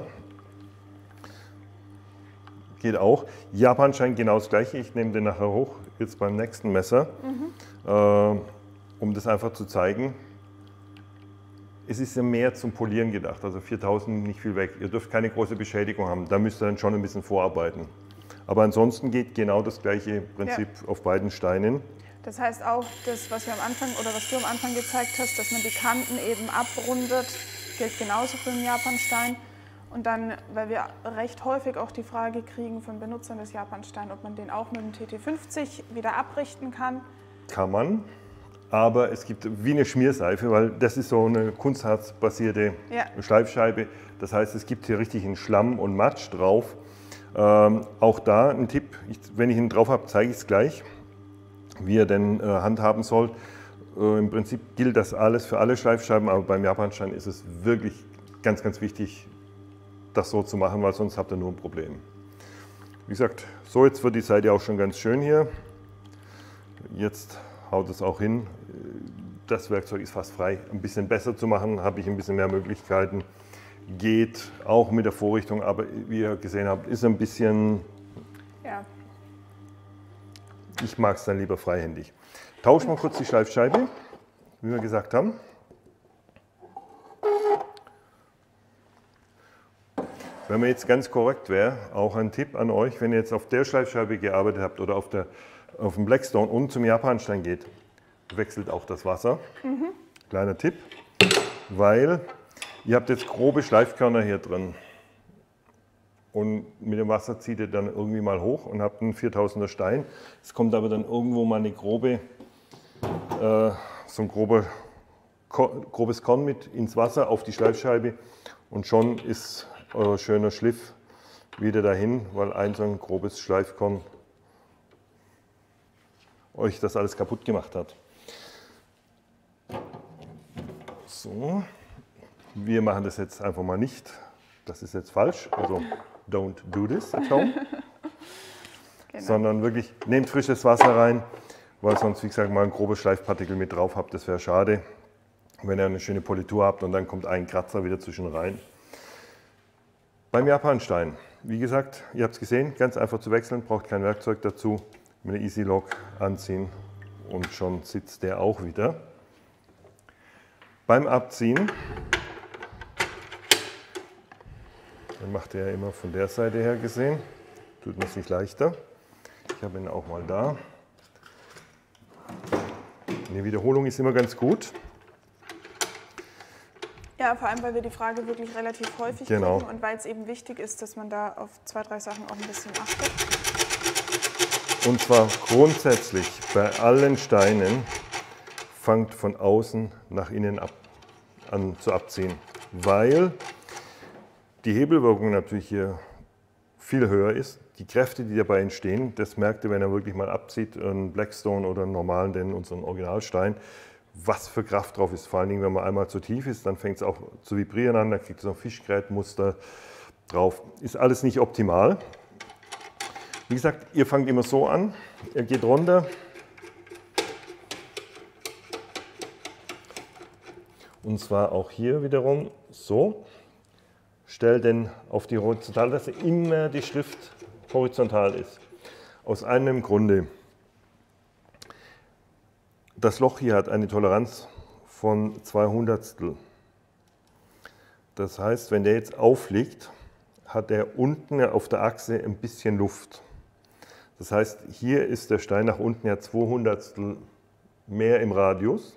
Geht auch. Japanstein genau das gleiche. Ich nehme den nachher hoch, jetzt beim nächsten Messer, mhm. äh, um das einfach zu zeigen. Es ist ja mehr zum Polieren gedacht, also viertausend nicht viel weg. Ihr dürft keine große Beschädigung haben, da müsst ihr dann schon ein bisschen vorarbeiten. Aber ansonsten geht genau das gleiche Prinzip ja. auf beiden Steinen. Das heißt auch, das, was wir am Anfang oder was du am Anfang gezeigt hast, dass man die Kanten eben abrundet, gilt genauso für den Japanstein. Und dann, weil wir recht häufig auch die Frage kriegen von Benutzern des Japanstein, ob man den auch mit dem T T fünfzig wieder abrichten kann. Kann man, aber es gibt wie eine Schmierseife, weil das ist so eine kunstharzbasierte ja. Schleifscheibe. Das heißt, es gibt hier richtig einen Schlamm und Matsch drauf. Ähm, auch da ein Tipp, ich, wenn ich ihn drauf habe, zeige ich es gleich, wie ihr denn äh, handhaben sollt. Äh, Im Prinzip gilt das alles für alle Schleifscheiben, aber beim Japanstein ist es wirklich ganz, ganz wichtig, das so zu machen, weil sonst habt ihr nur ein Problem. Wie gesagt, so jetzt wird die Seite auch schon ganz schön hier. Jetzt haut es auch hin. Das Werkzeug ist fast frei. Ein bisschen besser zu machen, habe ich ein bisschen mehr Möglichkeiten. Geht auch mit der Vorrichtung, aber wie ihr gesehen habt, ist ein bisschen... Ja. Ich mag es dann lieber freihändig. Tauschen wir kurz die Schleifscheibe, wie wir gesagt haben. Wenn man jetzt ganz korrekt wäre, auch ein Tipp an euch, wenn ihr jetzt auf der Schleifscheibe gearbeitet habt oder auf, der, auf dem Blackstone und zum Japanstein geht, wechselt auch das Wasser. Mhm. Kleiner Tipp, weil ihr habt jetzt grobe Schleifkörner hier drin. Und mit dem Wasser zieht ihr dann irgendwie mal hoch und habt einen viertausender Stein. Es kommt aber dann irgendwo mal eine grobe, äh, so ein grobe, grobes Korn mit ins Wasser auf die Schleifscheibe und schon ist euer schöner Schliff wieder dahin, weil ein so ein grobes Schleifkorn euch das alles kaputt gemacht hat. So, wir machen das jetzt einfach mal nicht. Das ist jetzt falsch, also don't do this at home. Genau. Sondern wirklich nehmt frisches Wasser rein, weil sonst, wie gesagt, mal ein grobes Schleifpartikel mit drauf habt, das wäre schade. Wenn ihr eine schöne Politur habt und dann kommt ein Kratzer wieder zwischen rein. Beim Japanstein, wie gesagt, ihr habt es gesehen, ganz einfach zu wechseln, braucht kein Werkzeug dazu. Mit einer Easy Lock anziehen und schon sitzt der auch wieder. Beim Abziehen, dann macht er ja immer von der Seite her gesehen, tut mir es nicht leichter. Ich habe ihn auch mal da. Eine Wiederholung ist immer ganz gut. Ja, vor allem, weil wir die Frage wirklich relativ häufig genau. kriegen und weil es eben wichtig ist, dass man da auf zwei, drei Sachen auch ein bisschen achtet. Und zwar grundsätzlich bei allen Steinen fangt von außen nach innen ab, an zu abziehen, weil die Hebelwirkung natürlich hier viel höher ist. Die Kräfte, die dabei entstehen, das merkt ihr, wenn er wirklich mal abzieht, einen Blackstone oder einen normalen, den unseren Originalstein, was für Kraft drauf ist. Vor allen Dingen, wenn man einmal zu tief ist, dann fängt es auch zu vibrieren an, dann kriegt es so ein Fischgrätmuster drauf. Ist alles nicht optimal. Wie gesagt, ihr fangt immer so an, ihr geht runter. Und zwar auch hier wiederum so. Stellt den auf die Horizontale, dass immer die Schrift horizontal ist. Aus einem Grunde. Das Loch hier hat eine Toleranz von zwei Hundertstel. Das heißt, wenn der jetzt aufliegt, hat er unten auf der Achse ein bisschen Luft. Das heißt, hier ist der Stein nach unten ja zwei Hundertstel mehr im Radius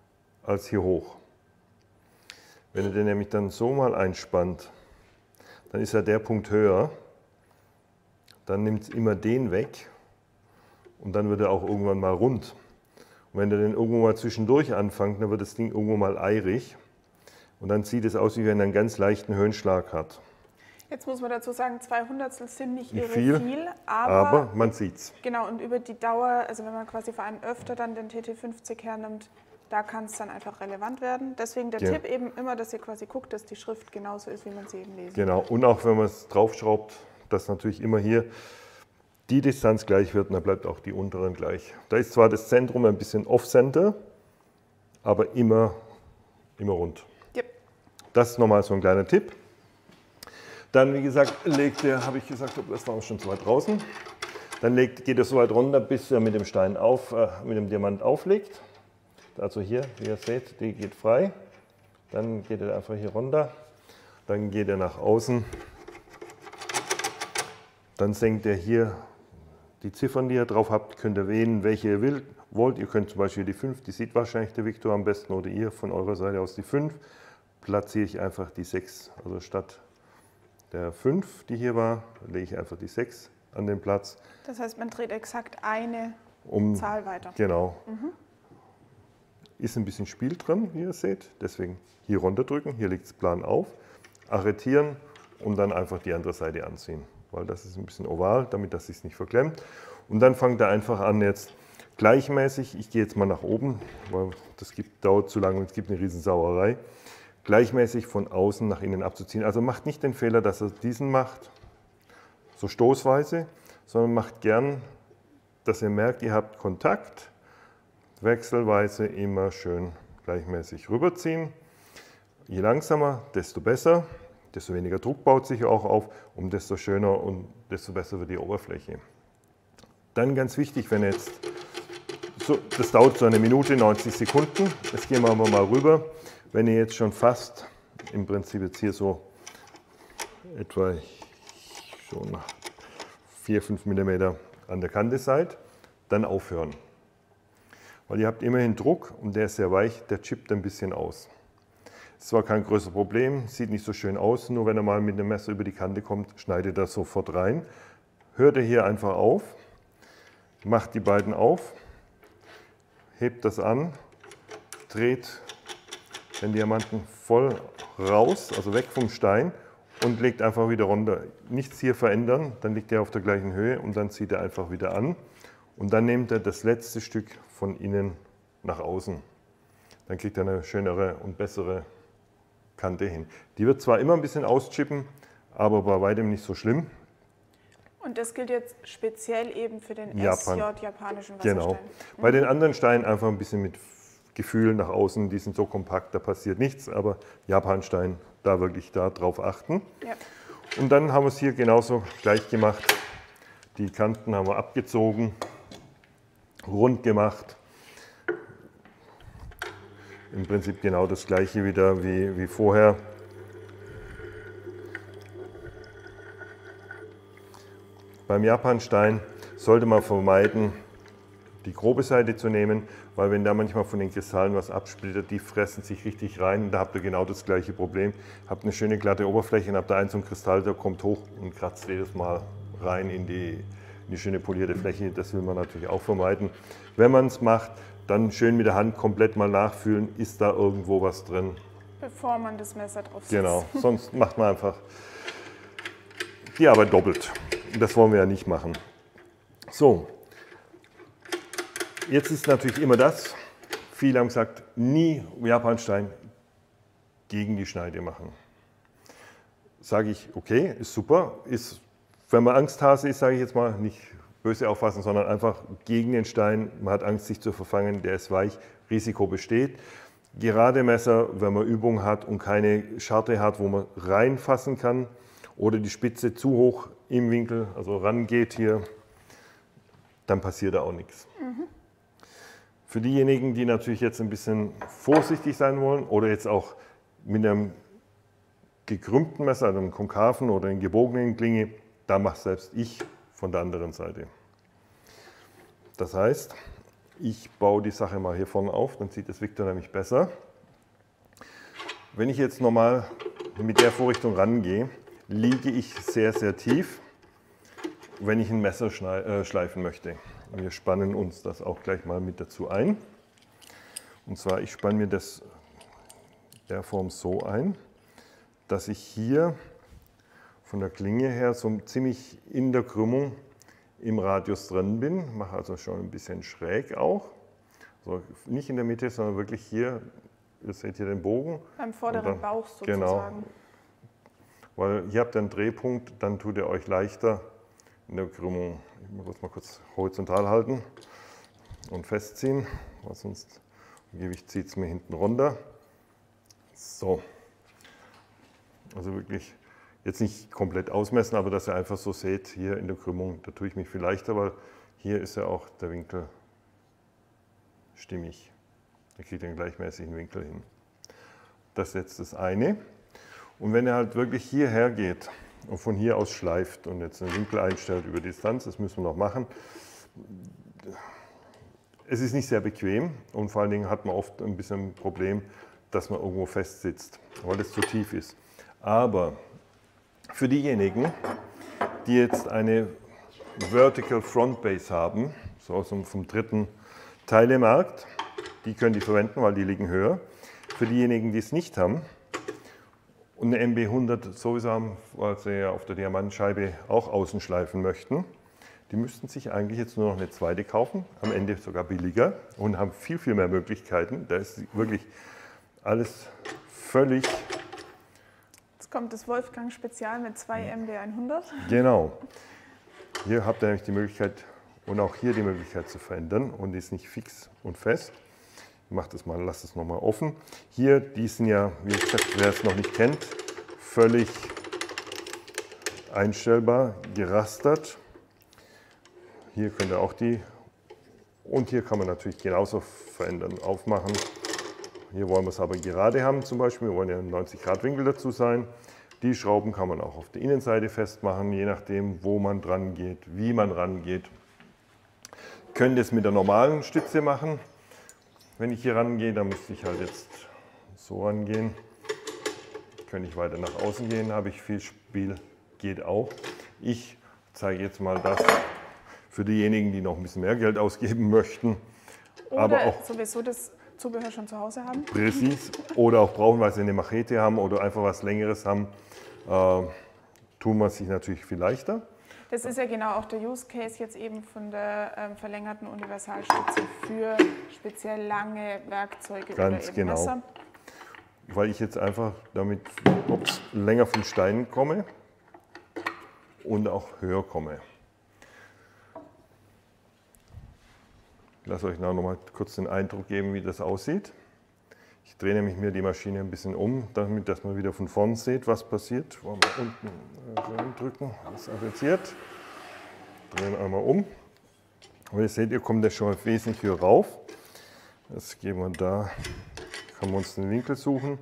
als hier hoch. Wenn ihr den nämlich dann so mal einspannt, dann ist ja der Punkt höher. Dann nimmt es immer den weg und dann wird er auch irgendwann mal rund. Und wenn er den irgendwo mal zwischendurch anfängt, dann wird das Ding irgendwo mal eirig. Und dann sieht es aus, wie wenn er einen ganz leichten Höhenschlag hat. Jetzt muss man dazu sagen, zwei Hundertstel sind nicht irre viel, viel, aber, aber man sieht es. Genau, und über die Dauer, also wenn man quasi vor allem öfter dann den T T fünfzig hernimmt, da kann es dann einfach relevant werden. Deswegen der Ja. Tipp eben immer, dass ihr quasi guckt, dass die Schrift genauso ist, wie man sie eben lesen Genau, und auch wenn man es draufschraubt, dass natürlich immer hier die Distanz gleich wird und dann bleibt auch die unteren gleich. Da ist zwar das Zentrum ein bisschen off-center, aber immer, immer rund. Yep. Das ist nochmal so ein kleiner Tipp. Dann, wie gesagt, legt er, habe ich gesagt, das war auch schon zu weit draußen. Dann legt, geht er so weit runter, bis er mit dem Stein auf, äh, mit dem Diamant auflegt. Also hier, wie ihr seht, die geht frei. Dann geht er einfach hier runter. Dann geht er nach außen. Dann senkt er hier die Ziffern, die ihr drauf habt, könnt ihr wählen, welche ihr will, wollt. Ihr könnt zum Beispiel die fünf, die sieht wahrscheinlich der Viktor am besten, oder ihr von eurer Seite aus die fünf. Platziere ich einfach die sechs. Also statt der fünf, die hier war, lege ich einfach die sechs an den Platz. Das heißt, man dreht exakt eine um, Zahl weiter. Genau. Mhm. Ist ein bisschen Spiel drin, wie ihr seht. Deswegen hier runterdrücken, hier liegt es plan auf, arretieren und dann einfach die andere Seite anziehen. Weil das ist ein bisschen oval, damit das sich nicht verklemmt. Und dann fangt er einfach an jetzt gleichmäßig, ich gehe jetzt mal nach oben, weil das gibt, dauert zu lange und es gibt eine Riesensauerei, gleichmäßig von außen nach innen abzuziehen. Also macht nicht den Fehler, dass er diesen macht, so stoßweise, sondern macht gern, dass ihr merkt, ihr habt Kontakt, wechselweise immer schön gleichmäßig rüberziehen. Je langsamer, desto besser. Desto weniger Druck baut sich auch auf und desto schöner und desto besser wird die Oberfläche. Dann ganz wichtig, wenn jetzt, so, das dauert so eine Minute, neunzig Sekunden, jetzt gehen wir aber mal rüber. Wenn ihr jetzt schon fast, im Prinzip jetzt hier so etwa schon vier, fünf Millimeter an der Kante seid, dann aufhören. Weil ihr habt immerhin Druck und der ist sehr weich, der chippt ein bisschen aus. Ist zwar kein größeres Problem, sieht nicht so schön aus, nur wenn er mal mit dem Messer über die Kante kommt, schneidet er sofort rein. Hört er hier einfach auf, macht die beiden auf, hebt das an, dreht den Diamanten voll raus, also weg vom Stein und legt einfach wieder runter. Nichts hier verändern, dann liegt er auf der gleichen Höhe und dann zieht er einfach wieder an. Und dann nimmt er das letzte Stück von innen nach außen. Dann kriegt er eine schönere und bessere Kante hin. Die wird zwar immer ein bisschen auschippen, aber bei weitem nicht so schlimm. Und das gilt jetzt speziell eben für den Japan. S J japanischen Wasserstein. Genau. Mhm. Bei den anderen Steinen einfach ein bisschen mit Gefühl nach außen, die sind so kompakt, da passiert nichts, aber Japanstein, da wirklich da drauf achten. Ja. Und dann haben wir es hier genauso gleich gemacht. Die Kanten haben wir abgezogen, rund gemacht. Im Prinzip genau das gleiche wieder wie, wie vorher. Beim Japanstein sollte man vermeiden, die grobe Seite zu nehmen, weil wenn da manchmal von den Kristallen was absplittert, die fressen sich richtig rein und da habt ihr genau das gleiche Problem. Habt eine schöne glatte Oberfläche und habt da einen so einen Kristall, der kommt hoch und kratzt jedes Mal rein in die, in die schöne polierte Fläche. Das will man natürlich auch vermeiden. Wenn man es macht, dann schön mit der Hand komplett mal nachfühlen, ist da irgendwo was drin. Bevor man das Messer drauf setzt. Genau, sonst macht man einfach die Arbeit doppelt. Das wollen wir ja nicht machen. So, jetzt ist natürlich immer das, viele haben gesagt, nie Japanstein gegen die Schneide machen. Sage ich, okay, ist super, ist, wenn man Angsthase ist, sage ich jetzt mal, nicht böse auffassen, sondern einfach gegen den Stein, man hat Angst, sich zu verfangen, der ist weich, Risiko besteht. Gerade Messer, wenn man Übung hat und keine Scharte hat, wo man reinfassen kann oder die Spitze zu hoch im Winkel, also rangeht hier, dann passiert da auch nichts. Mhm. Für diejenigen, die natürlich jetzt ein bisschen vorsichtig sein wollen oder jetzt auch mit einem gekrümmten Messer, also einem konkaven oder einem gebogenen Klinge, da mache selbst ich von der anderen Seite. Das heißt, ich baue die Sache mal hier vorne auf, dann sieht das Viktor nämlich besser. Wenn ich jetzt normal mit der Vorrichtung rangehe, liege ich sehr, sehr tief, wenn ich ein Messer schleifen möchte. Wir spannen uns das auch gleich mal mit dazu ein. Und zwar, ich spanne mir das in der Form so ein, dass ich hier von der Klinge her so ziemlich in der Krümmung im Radius drin bin. Mache also schon ein bisschen schräg auch. Also nicht in der Mitte, sondern wirklich hier, ihr seht hier den Bogen. Beim vorderen dann, Bauch sozusagen. Genau, weil hier habt ihr einen Drehpunkt, dann tut ihr euch leichter in der Krümmung. Ich muss das mal kurz horizontal halten und festziehen, weil sonst Gewicht zieht es mir hinten runter. So, also wirklich jetzt nicht komplett ausmessen, aber dass ihr einfach so seht, hier in der Krümmung, da tue ich mich viel leichter, weil hier ist ja auch der Winkel stimmig. Da kriegt ihr einen gleichmäßigen Winkel hin. Das ist jetzt das eine. Und wenn ihr halt wirklich hierher geht und von hier aus schleift und jetzt einen Winkel einstellt über Distanz, das müssen wir noch machen. Es ist nicht sehr bequem und vor allen Dingen hat man oft ein bisschen ein Problem, dass man irgendwo fest sitzt, weil es zu tief ist. Aber für diejenigen, die jetzt eine Vertical Front Base haben, so vom dritten Teilemarkt, die können die verwenden, weil die liegen höher. Für diejenigen, die es nicht haben und eine M B hundert sowieso haben, weil sie ja auf der Diamantscheibe auch außen schleifen möchten, die müssten sich eigentlich jetzt nur noch eine zweite kaufen, am Ende sogar billiger und haben viel, viel mehr Möglichkeiten. Da ist wirklich alles völlig... Jetzt kommt das Wolfgang Spezial mit zwei M B hundert. Genau. Hier habt ihr nämlich die Möglichkeit und auch hier die Möglichkeit zu verändern und die ist nicht fix und fest. Ich mache das mal, lasst es nochmal offen. Hier, die sind ja, wie gesagt, wer es noch nicht kennt, völlig einstellbar, gerastert. Hier könnt ihr auch die, und hier kann man natürlich genauso verändern, aufmachen. Hier wollen wir es aber gerade haben zum Beispiel, wir wollen ja einen neunzig Grad Winkel dazu sein. Die Schrauben kann man auch auf der Innenseite festmachen, je nachdem, wo man dran geht, wie man rangeht. Könnt es mit der normalen Stütze machen. Wenn ich hier rangehe, dann müsste ich halt jetzt so rangehen. Könnte ich weiter nach außen gehen, habe ich viel Spiel, geht auch. Ich zeige jetzt mal das für diejenigen, die noch ein bisschen mehr Geld ausgeben möchten. Oder aber auch sowieso das Zubehör schon zu Hause haben. Präzis. Oder auch brauchen, weil sie eine Machete haben oder einfach was Längeres haben, äh, tun wir es sich natürlich viel leichter. Das ist ja genau auch der Use Case jetzt eben von der ähm, verlängerten Universalstütze für speziell lange Werkzeuge Ganz oder eben genau. Messer. Weil ich jetzt einfach damit ups, länger vom Stein komme und auch höher komme. Ich lasse euch noch mal kurz den Eindruck geben, wie das aussieht. Ich drehe nämlich mir die Maschine ein bisschen um, damit dass man wieder von vorn sieht, was passiert. Wollen wir unten reindrücken, das appliziert. Drehen einmal um. Und ihr seht, ihr kommt ja schon wesentlich höher rauf. Jetzt gehen wir da, können wir uns den Winkel suchen.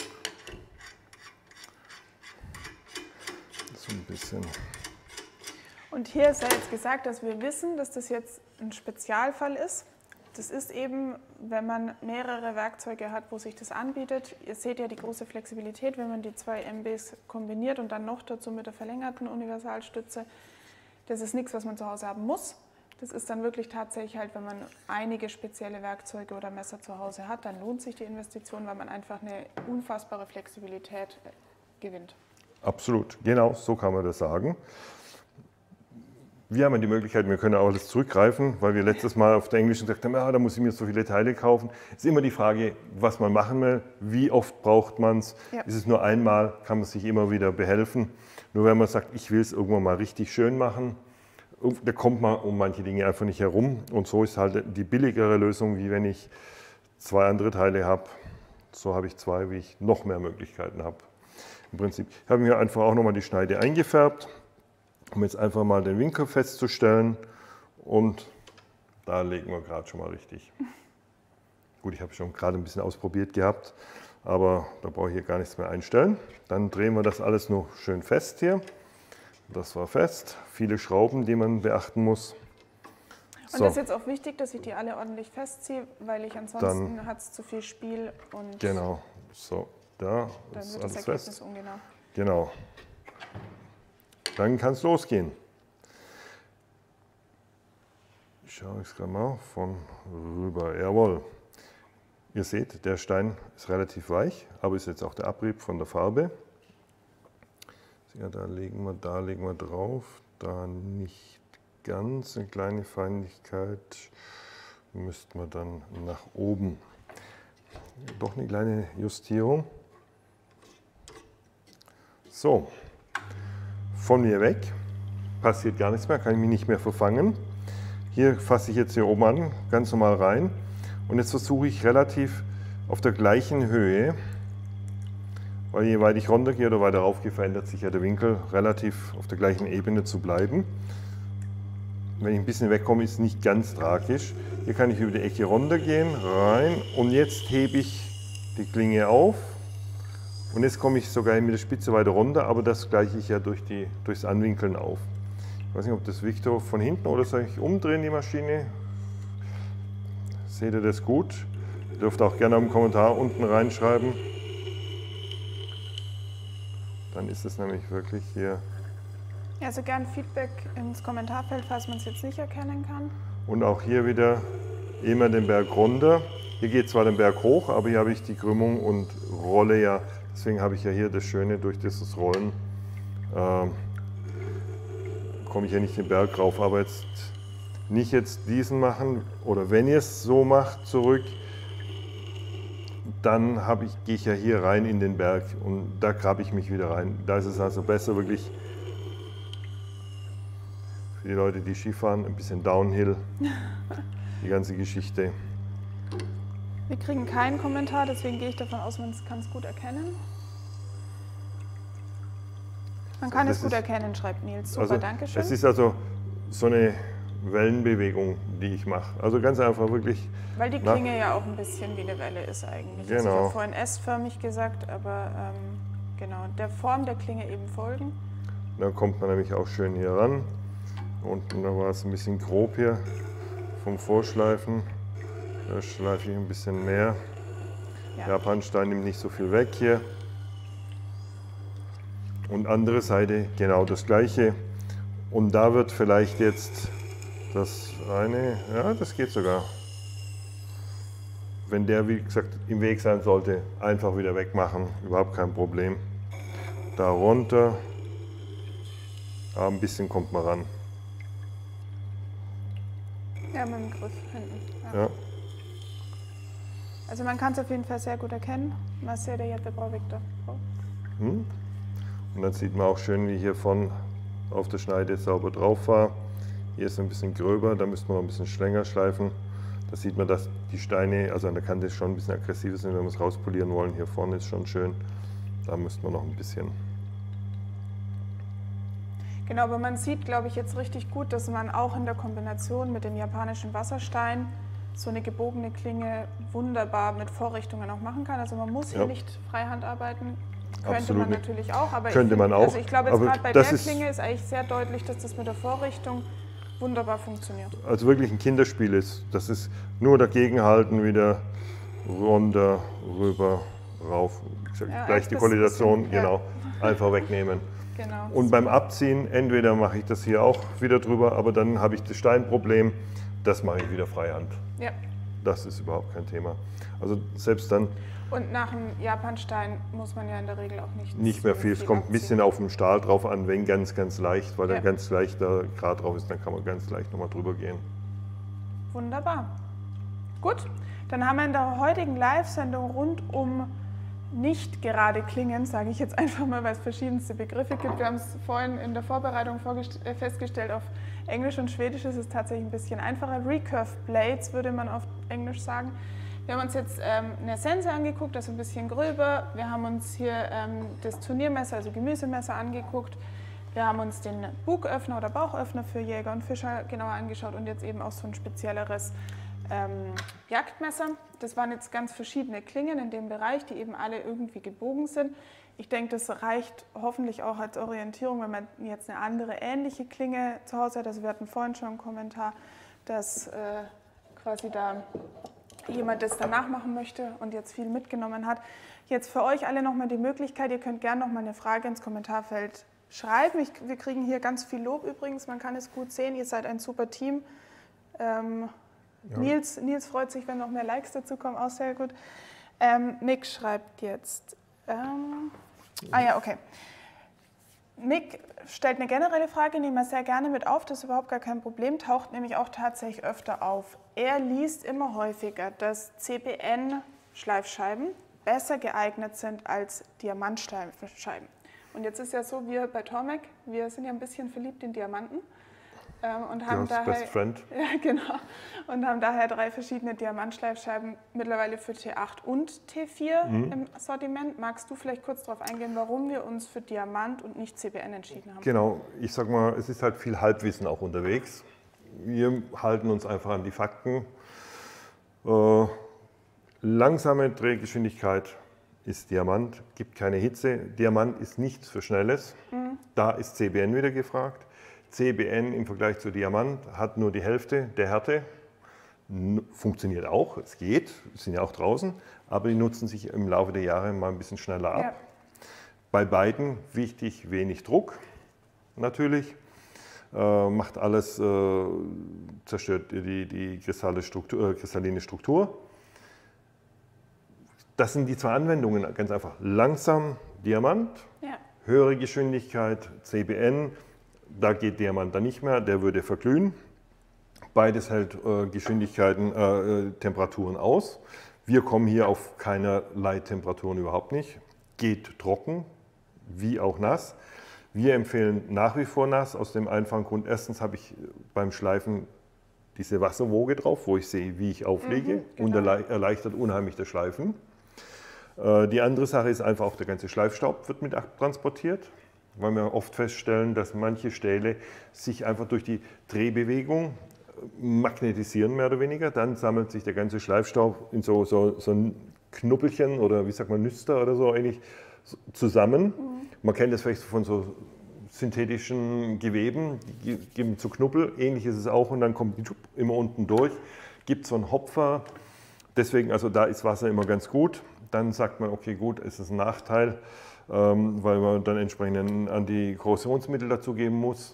So ein bisschen. Und hier ist ja jetzt gesagt, dass wir wissen, dass das jetzt ein Spezialfall ist. Das ist eben, wenn man mehrere Werkzeuge hat, wo sich das anbietet. Ihr seht ja die große Flexibilität, wenn man die zwei M Bs kombiniert und dann noch dazu mit der verlängerten Universalstütze. Das ist nichts, was man zu Hause haben muss. Das ist dann wirklich tatsächlich halt, wenn man einige spezielle Werkzeuge oder Messer zu Hause hat, dann lohnt sich die Investition, weil man einfach eine unfassbare Flexibilität gewinnt. Absolut, genau, so kann man das sagen. Wir haben ja die Möglichkeit, wir können auch alles zurückgreifen, weil wir letztes Mal auf der Englischen gesagt haben, ja, da muss ich mir so viele Teile kaufen. Es ist immer die Frage, was man machen will, wie oft braucht man es, ja. Ist es nur einmal, kann man sich immer wieder behelfen. Nur wenn man sagt, ich will es irgendwann mal richtig schön machen, da kommt man um manche Dinge einfach nicht herum. Und so ist halt die billigere Lösung, wie wenn ich zwei andere Teile habe. So habe ich zwei, wie ich noch mehr Möglichkeiten habe. Im Prinzip. Ich habe mir einfach auch nochmal die Schneide eingefärbt, um jetzt einfach mal den Winkel festzustellen. Und da legen wir gerade schon mal richtig. Gut, ich habe schon gerade ein bisschen ausprobiert gehabt, aber da brauche ich hier gar nichts mehr einstellen. Dann drehen wir das alles noch schön fest hier. Das war fest. Viele Schrauben, die man beachten muss. Und so. Das ist jetzt auch wichtig, dass ich die alle ordentlich festziehe, weil ich ansonsten hat es zu viel Spiel. Und genau, so, da dann ist wird alles das Ergebnis fest. ungenau. Genau. dann kann es losgehen. Ich schaue es gerade mal von rüber. Jawohl. Ihr seht, der Stein ist relativ weich, aber ist jetzt auch der Abrieb von der Farbe. Ja, da legen wir, da legen wir drauf, da nicht ganz, eine kleine Feinigkeit müssten wir dann nach oben. Doch eine kleine Justierung. So, von mir weg, passiert gar nichts mehr, kann ich mich nicht mehr verfangen. Hier fasse ich jetzt hier oben an, ganz normal rein. Und jetzt versuche ich relativ auf der gleichen Höhe, weil je weiter ich runtergehe oder weiter raufgehe, verändert sich ja der Winkel, relativ auf der gleichen Ebene zu bleiben. Wenn ich ein bisschen wegkomme, ist es nicht ganz tragisch. Hier kann ich über die Ecke runtergehen, rein und jetzt hebe ich die Klinge auf. Und jetzt komme ich sogar mit der Spitze weiter runter, aber das gleiche ich ja durch die, durchs Anwinkeln auf. Ich weiß nicht, ob das Victor von hinten oder soll ich umdrehen, die Maschine? Seht ihr das gut? Ihr dürft auch gerne einen Kommentar unten reinschreiben. Dann ist es nämlich wirklich hier. Ja, also gern Feedback ins Kommentarfeld, falls man es jetzt nicht erkennen kann. Und auch hier wieder immer den Berg runter. Hier geht zwar den Berg hoch, aber hier habe ich die Krümmung und rolle ja. Deswegen habe ich ja hier das Schöne durch dieses Rollen. Ähm, komme ich ja nicht den Berg rauf, aber jetzt nicht jetzt diesen machen oder wenn ihr es so macht zurück, dann habe ich, gehe ich ja hier rein in den Berg und da grabe ich mich wieder rein. Da ist es also besser wirklich für die Leute, die Skifahren, ein bisschen Downhill, die ganze Geschichte. Wir kriegen keinen Kommentar, deswegen gehe ich davon aus, man kann es gut erkennen. Man kann das es gut ist, erkennen, schreibt Nils. Super, also, danke schön. Es ist also so eine Wellenbewegung, die ich mache. Also ganz einfach wirklich. Weil die Klinge ja auch ein bisschen wie eine Welle ist eigentlich. Genau. Also ich habe vorhin S-förmig gesagt, aber ähm, genau, der Form der Klinge eben folgen. Dann kommt man nämlich auch schön hier ran. Unten da war es ein bisschen grob hier vom Vorschleifen. Da schleife ich ein bisschen mehr. Ja. Der Japanstein nimmt nicht so viel weg hier. Und andere Seite genau das gleiche. Und da wird vielleicht jetzt das eine, ja, das geht sogar. Wenn der, wie gesagt, im Weg sein sollte, einfach wieder wegmachen, überhaupt kein Problem. Da runter, aber ein bisschen kommt man ran. Ja, mit dem Griff hinten. Ja. Ja. Also man kann es auf jeden Fall sehr gut erkennen. Was seht ihr jetzt, der Frau Victor? Hm. Und dann sieht man auch schön, wie hier von auf der Schneide sauber drauf war. Hier ist es ein bisschen gröber, da müsste man noch ein bisschen länger schleifen. Da sieht man, dass die Steine, also an der Kante schon ein bisschen aggressiver sind, wenn wir es rauspolieren wollen. Hier vorne ist schon schön, da müsste man noch ein bisschen. Genau, aber man sieht, glaube ich, jetzt richtig gut, dass man auch in der Kombination mit dem japanischen Wasserstein so eine gebogene Klinge wunderbar mit Vorrichtungen auch machen kann. Also man muss hier ja. nicht freihand arbeiten. Könnte Absolut man nicht. natürlich auch, aber Könnte ich, man auch. Also ich glaube jetzt gerade bei der ist Klinge ist eigentlich sehr deutlich, dass das mit der Vorrichtung wunderbar funktioniert. Also wirklich ein Kinderspiel ist. Das ist nur dagegenhalten, wieder runter, rüber, rauf. Wie gesagt, Ja, gleich die das Koordination, bisschen, ja. genau, einfach wegnehmen. Genau. Und beim Abziehen, entweder mache ich das hier auch wieder drüber, aber dann habe ich das Steinproblem, das mache ich wieder freihand. Ja. Das ist überhaupt kein Thema. Also selbst dann. Und nach dem Japanstein muss man ja in der Regel auch nicht Nicht mehr viel. Es kommt ein bisschen auf den Stahl drauf an, wenn ganz, ganz leicht, weil ja. dann ganz leicht da Grad drauf ist, dann kann man ganz leicht nochmal drüber gehen. Wunderbar. Gut, dann haben wir in der heutigen Live-Sendung rund um nicht gerade Klingen, sage ich jetzt einfach mal, weil es verschiedenste Begriffe gibt. Wir haben es vorhin in der Vorbereitung festgestellt, auf Englisch und Schwedisch ist es tatsächlich ein bisschen einfacher. Recurve Blades würde man auf Englisch sagen. Wir haben uns jetzt ähm, eine Sense angeguckt, das ist ein bisschen gröber. Wir haben uns hier ähm, das Turniermesser, also Gemüsemesser angeguckt. Wir haben uns den Bugöffner oder Bauchöffner für Jäger und Fischer genauer angeschaut und jetzt eben auch so ein spezielleres ähm, Jagdmesser. Das waren jetzt ganz verschiedene Klingen in dem Bereich, die eben alle irgendwie gebogen sind. Ich denke, das reicht hoffentlich auch als Orientierung, wenn man jetzt eine andere ähnliche Klinge zu Hause hat. Also wir hatten vorhin schon einen Kommentar, dass äh, quasi da jemand das danach machen möchte und jetzt viel mitgenommen hat. Jetzt für euch alle nochmal die Möglichkeit, ihr könnt gerne nochmal eine Frage ins Kommentarfeld schreiben. Ich, wir kriegen hier ganz viel Lob übrigens, man kann es gut sehen, ihr seid ein super Team. Ähm, ja. Nils, Nils freut sich, wenn noch mehr Likes dazu kommen, auch sehr gut. Ähm, Nick schreibt jetzt, ähm, ah ja, okay. Nick stellt eine generelle Frage, nehmen wir sehr gerne mit auf, das ist überhaupt gar kein Problem, taucht nämlich auch tatsächlich öfter auf. Er liest immer häufiger, dass C B N-Schleifscheiben besser geeignet sind als Diamantschleifscheiben. Und jetzt ist ja so, wir bei Tormek, wir sind ja ein bisschen verliebt in Diamanten. Ähm, und haben ja, daher, best friend. Ja, genau. Und haben daher drei verschiedene Diamantschleifscheiben mittlerweile für T acht und T vier mhm. im Sortiment. Magst du vielleicht kurz darauf eingehen, warum wir uns für Diamant und nicht C B N entschieden haben? Genau, ich sag mal, es ist halt viel Halbwissen auch unterwegs. Wir halten uns einfach an die Fakten. Äh, langsame Drehgeschwindigkeit ist Diamant, gibt keine Hitze. Diamant ist nichts für Schnelles. Mhm. Da ist C B N wieder gefragt. C B N im Vergleich zu Diamant hat nur die Hälfte der Härte, funktioniert auch, es geht, sind ja auch draußen, aber die nutzen sich im Laufe der Jahre mal ein bisschen schneller ab. Ja. Bei beiden wichtig, wenig Druck natürlich, äh, macht alles, äh, zerstört die, die kristalline Struktur, äh, kristalline Struktur. Das sind die zwei Anwendungen, ganz einfach langsam Diamant, ja. höhere Geschwindigkeit C B N. Da geht Diamant dann nicht mehr, der würde verglühen. Beides hält äh, Geschwindigkeiten, äh, Temperaturen aus. Wir kommen hier auf keinerlei Temperaturen überhaupt nicht. Geht trocken, wie auch nass. Wir empfehlen nach wie vor nass, aus dem einfachen Grund. Erstens habe ich beim Schleifen diese Wasserwoge drauf, wo ich sehe, wie ich auflege. Mhm, genau. Und erleichtert unheimlich das Schleifen. Äh, die andere Sache ist einfach, auch der ganze Schleifstaub wird mit abtransportiert. Weil wir oft feststellen, dass manche Stähle sich einfach durch die Drehbewegung magnetisieren, mehr oder weniger. Dann sammelt sich der ganze Schleifstaub in so, so, so ein Knuppelchen oder wie sagt man, Nüster oder so ähnlich zusammen. Mhm. Man kennt das vielleicht von so synthetischen Geweben, die geben zu Knuppel. Ähnlich ist es auch und dann kommt die immer unten durch. Gibt so einen Hopfer. Deswegen, also da ist Wasser immer ganz gut. Dann sagt man, okay, gut, es ist ein Nachteil, weil man dann entsprechend Antikorrosionsmittel dazugeben muss.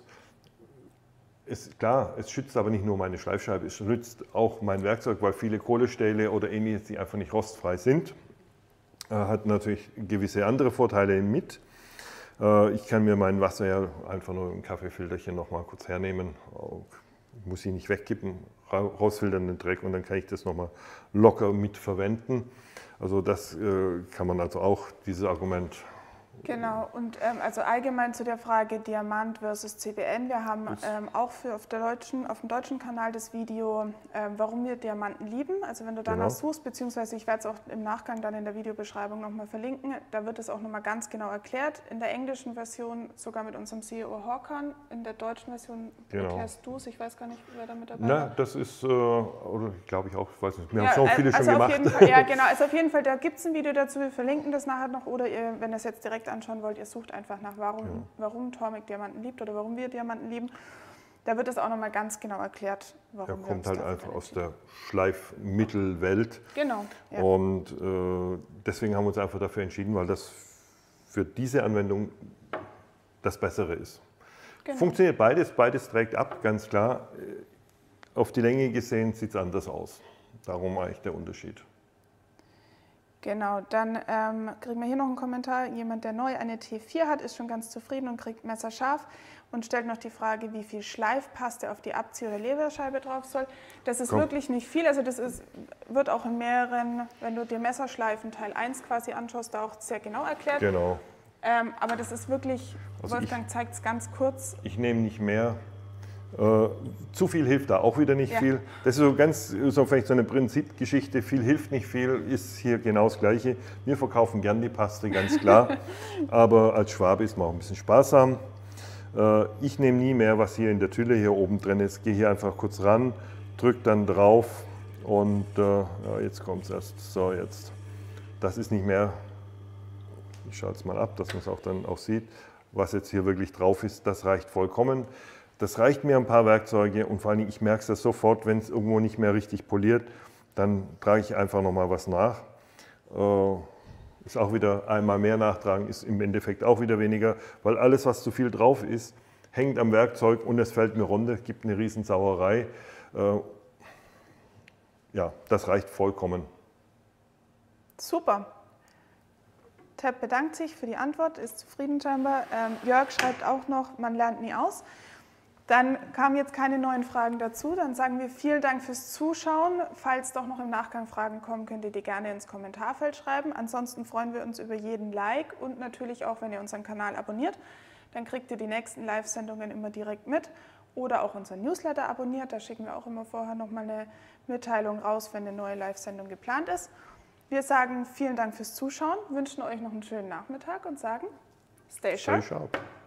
Ist klar, es schützt aber nicht nur meine Schleifscheibe, es schützt auch mein Werkzeug, weil viele Kohlestähle oder ähnliches, die einfach nicht rostfrei sind, hat natürlich gewisse andere Vorteile mit. Ich kann mir mein Wasser ja einfach nur im Kaffeefilterchen noch mal kurz hernehmen, muss ich nicht wegkippen, rausfiltern den Dreck und dann kann ich das noch mal locker mit verwenden. Also das kann man also auch, dieses Argument. Genau, und ähm, also allgemein zu der Frage Diamant versus C B N. Wir haben ähm, auch für auf, der deutschen, auf dem deutschen Kanal das Video, ähm, warum wir Diamanten lieben. Also wenn du danach genau. suchst, beziehungsweise ich werde es auch im Nachgang dann in der Videobeschreibung nochmal verlinken, da wird es auch nochmal ganz genau erklärt. In der englischen Version sogar mit unserem C E O Håkan, in der deutschen Version genau. erklärst du es, ich weiß gar nicht, wer da mit dabei Na, war. das ist, äh, oder glaube ich auch, ich weiß nicht, wir ja, haben so viele also schon auf gemacht. Jeden Fall, ja genau, also auf jeden Fall, da gibt es ein Video dazu, wir verlinken das nachher noch oder ihr, wenn ihr es jetzt direkt anschauen wollt, ihr sucht einfach nach, warum, ja. warum Tormek Diamanten liebt oder warum wir Diamanten lieben. Da wird es auch nochmal ganz genau erklärt, warum ja, wir kommt uns halt einfach aus der Schleifmittelwelt. Genau. Ja. Und äh, deswegen haben wir uns einfach dafür entschieden, weil das für diese Anwendung das Bessere ist. Genau. Funktioniert beides, beides trägt ab, ganz klar. Auf die Länge gesehen sieht es anders aus. Darum eigentlich der Unterschied. Genau, dann ähm, kriegen wir hier noch einen Kommentar. Jemand, der neu eine T vier hat, ist schon ganz zufrieden und kriegt messerscharf und stellt noch die Frage, wie viel Schleifpaste auf die Abzieh- oder Leberscheibe drauf soll. Das ist Komm. wirklich nicht viel, also das ist, wird auch in mehreren, wenn du dir Messerschleifen Teil eins quasi anschaust, da auch sehr genau erklärt. Genau. Ähm, aber das ist wirklich, also Wolfgang zeigt es ganz kurz. Ich nehme nicht mehr. Äh, zu viel hilft da auch wieder nicht ja. viel. Das ist so ganz, so vielleicht so eine Prinzipgeschichte, viel hilft nicht viel, ist hier genau das Gleiche. Wir verkaufen gern die Paste, ganz klar, aber als Schwabe ist man auch ein bisschen sparsam. Äh, ich nehme nie mehr, was hier in der Tülle hier oben drin ist, gehe hier einfach kurz ran, drücke dann drauf und äh, ja, jetzt kommt es erst. So, jetzt. Das ist nicht mehr, ich schalte es mal ab, dass man es auch dann auch sieht, was jetzt hier wirklich drauf ist, das reicht vollkommen. Das reicht mir ein paar Werkzeuge und vor allem, ich merke es sofort, wenn es irgendwo nicht mehr richtig poliert, dann trage ich einfach noch mal was nach. ist auch wieder einmal mehr nachtragen, ist im Endeffekt auch wieder weniger, weil alles, was zu viel drauf ist, hängt am Werkzeug und es fällt mir runter, gibt eine Riesensauerei. Äh, ja, das reicht vollkommen. Super. Tab bedankt sich für die Antwort, ist zufrieden scheinbar. Ähm, Jörg schreibt auch noch, man lernt nie aus. Dann kamen jetzt keine neuen Fragen dazu. Dann sagen wir vielen Dank fürs Zuschauen. Falls doch noch im Nachgang Fragen kommen, könnt ihr die gerne ins Kommentarfeld schreiben. Ansonsten freuen wir uns über jeden Like und natürlich auch, wenn ihr unseren Kanal abonniert. Dann kriegt ihr die nächsten Live-Sendungen immer direkt mit. Oder auch unseren Newsletter abonniert. Da schicken wir auch immer vorher nochmal eine Mitteilung raus, wenn eine neue Live-Sendung geplant ist. Wir sagen vielen Dank fürs Zuschauen, wünschen euch noch einen schönen Nachmittag und sagen Stay sharp. Stay sharp.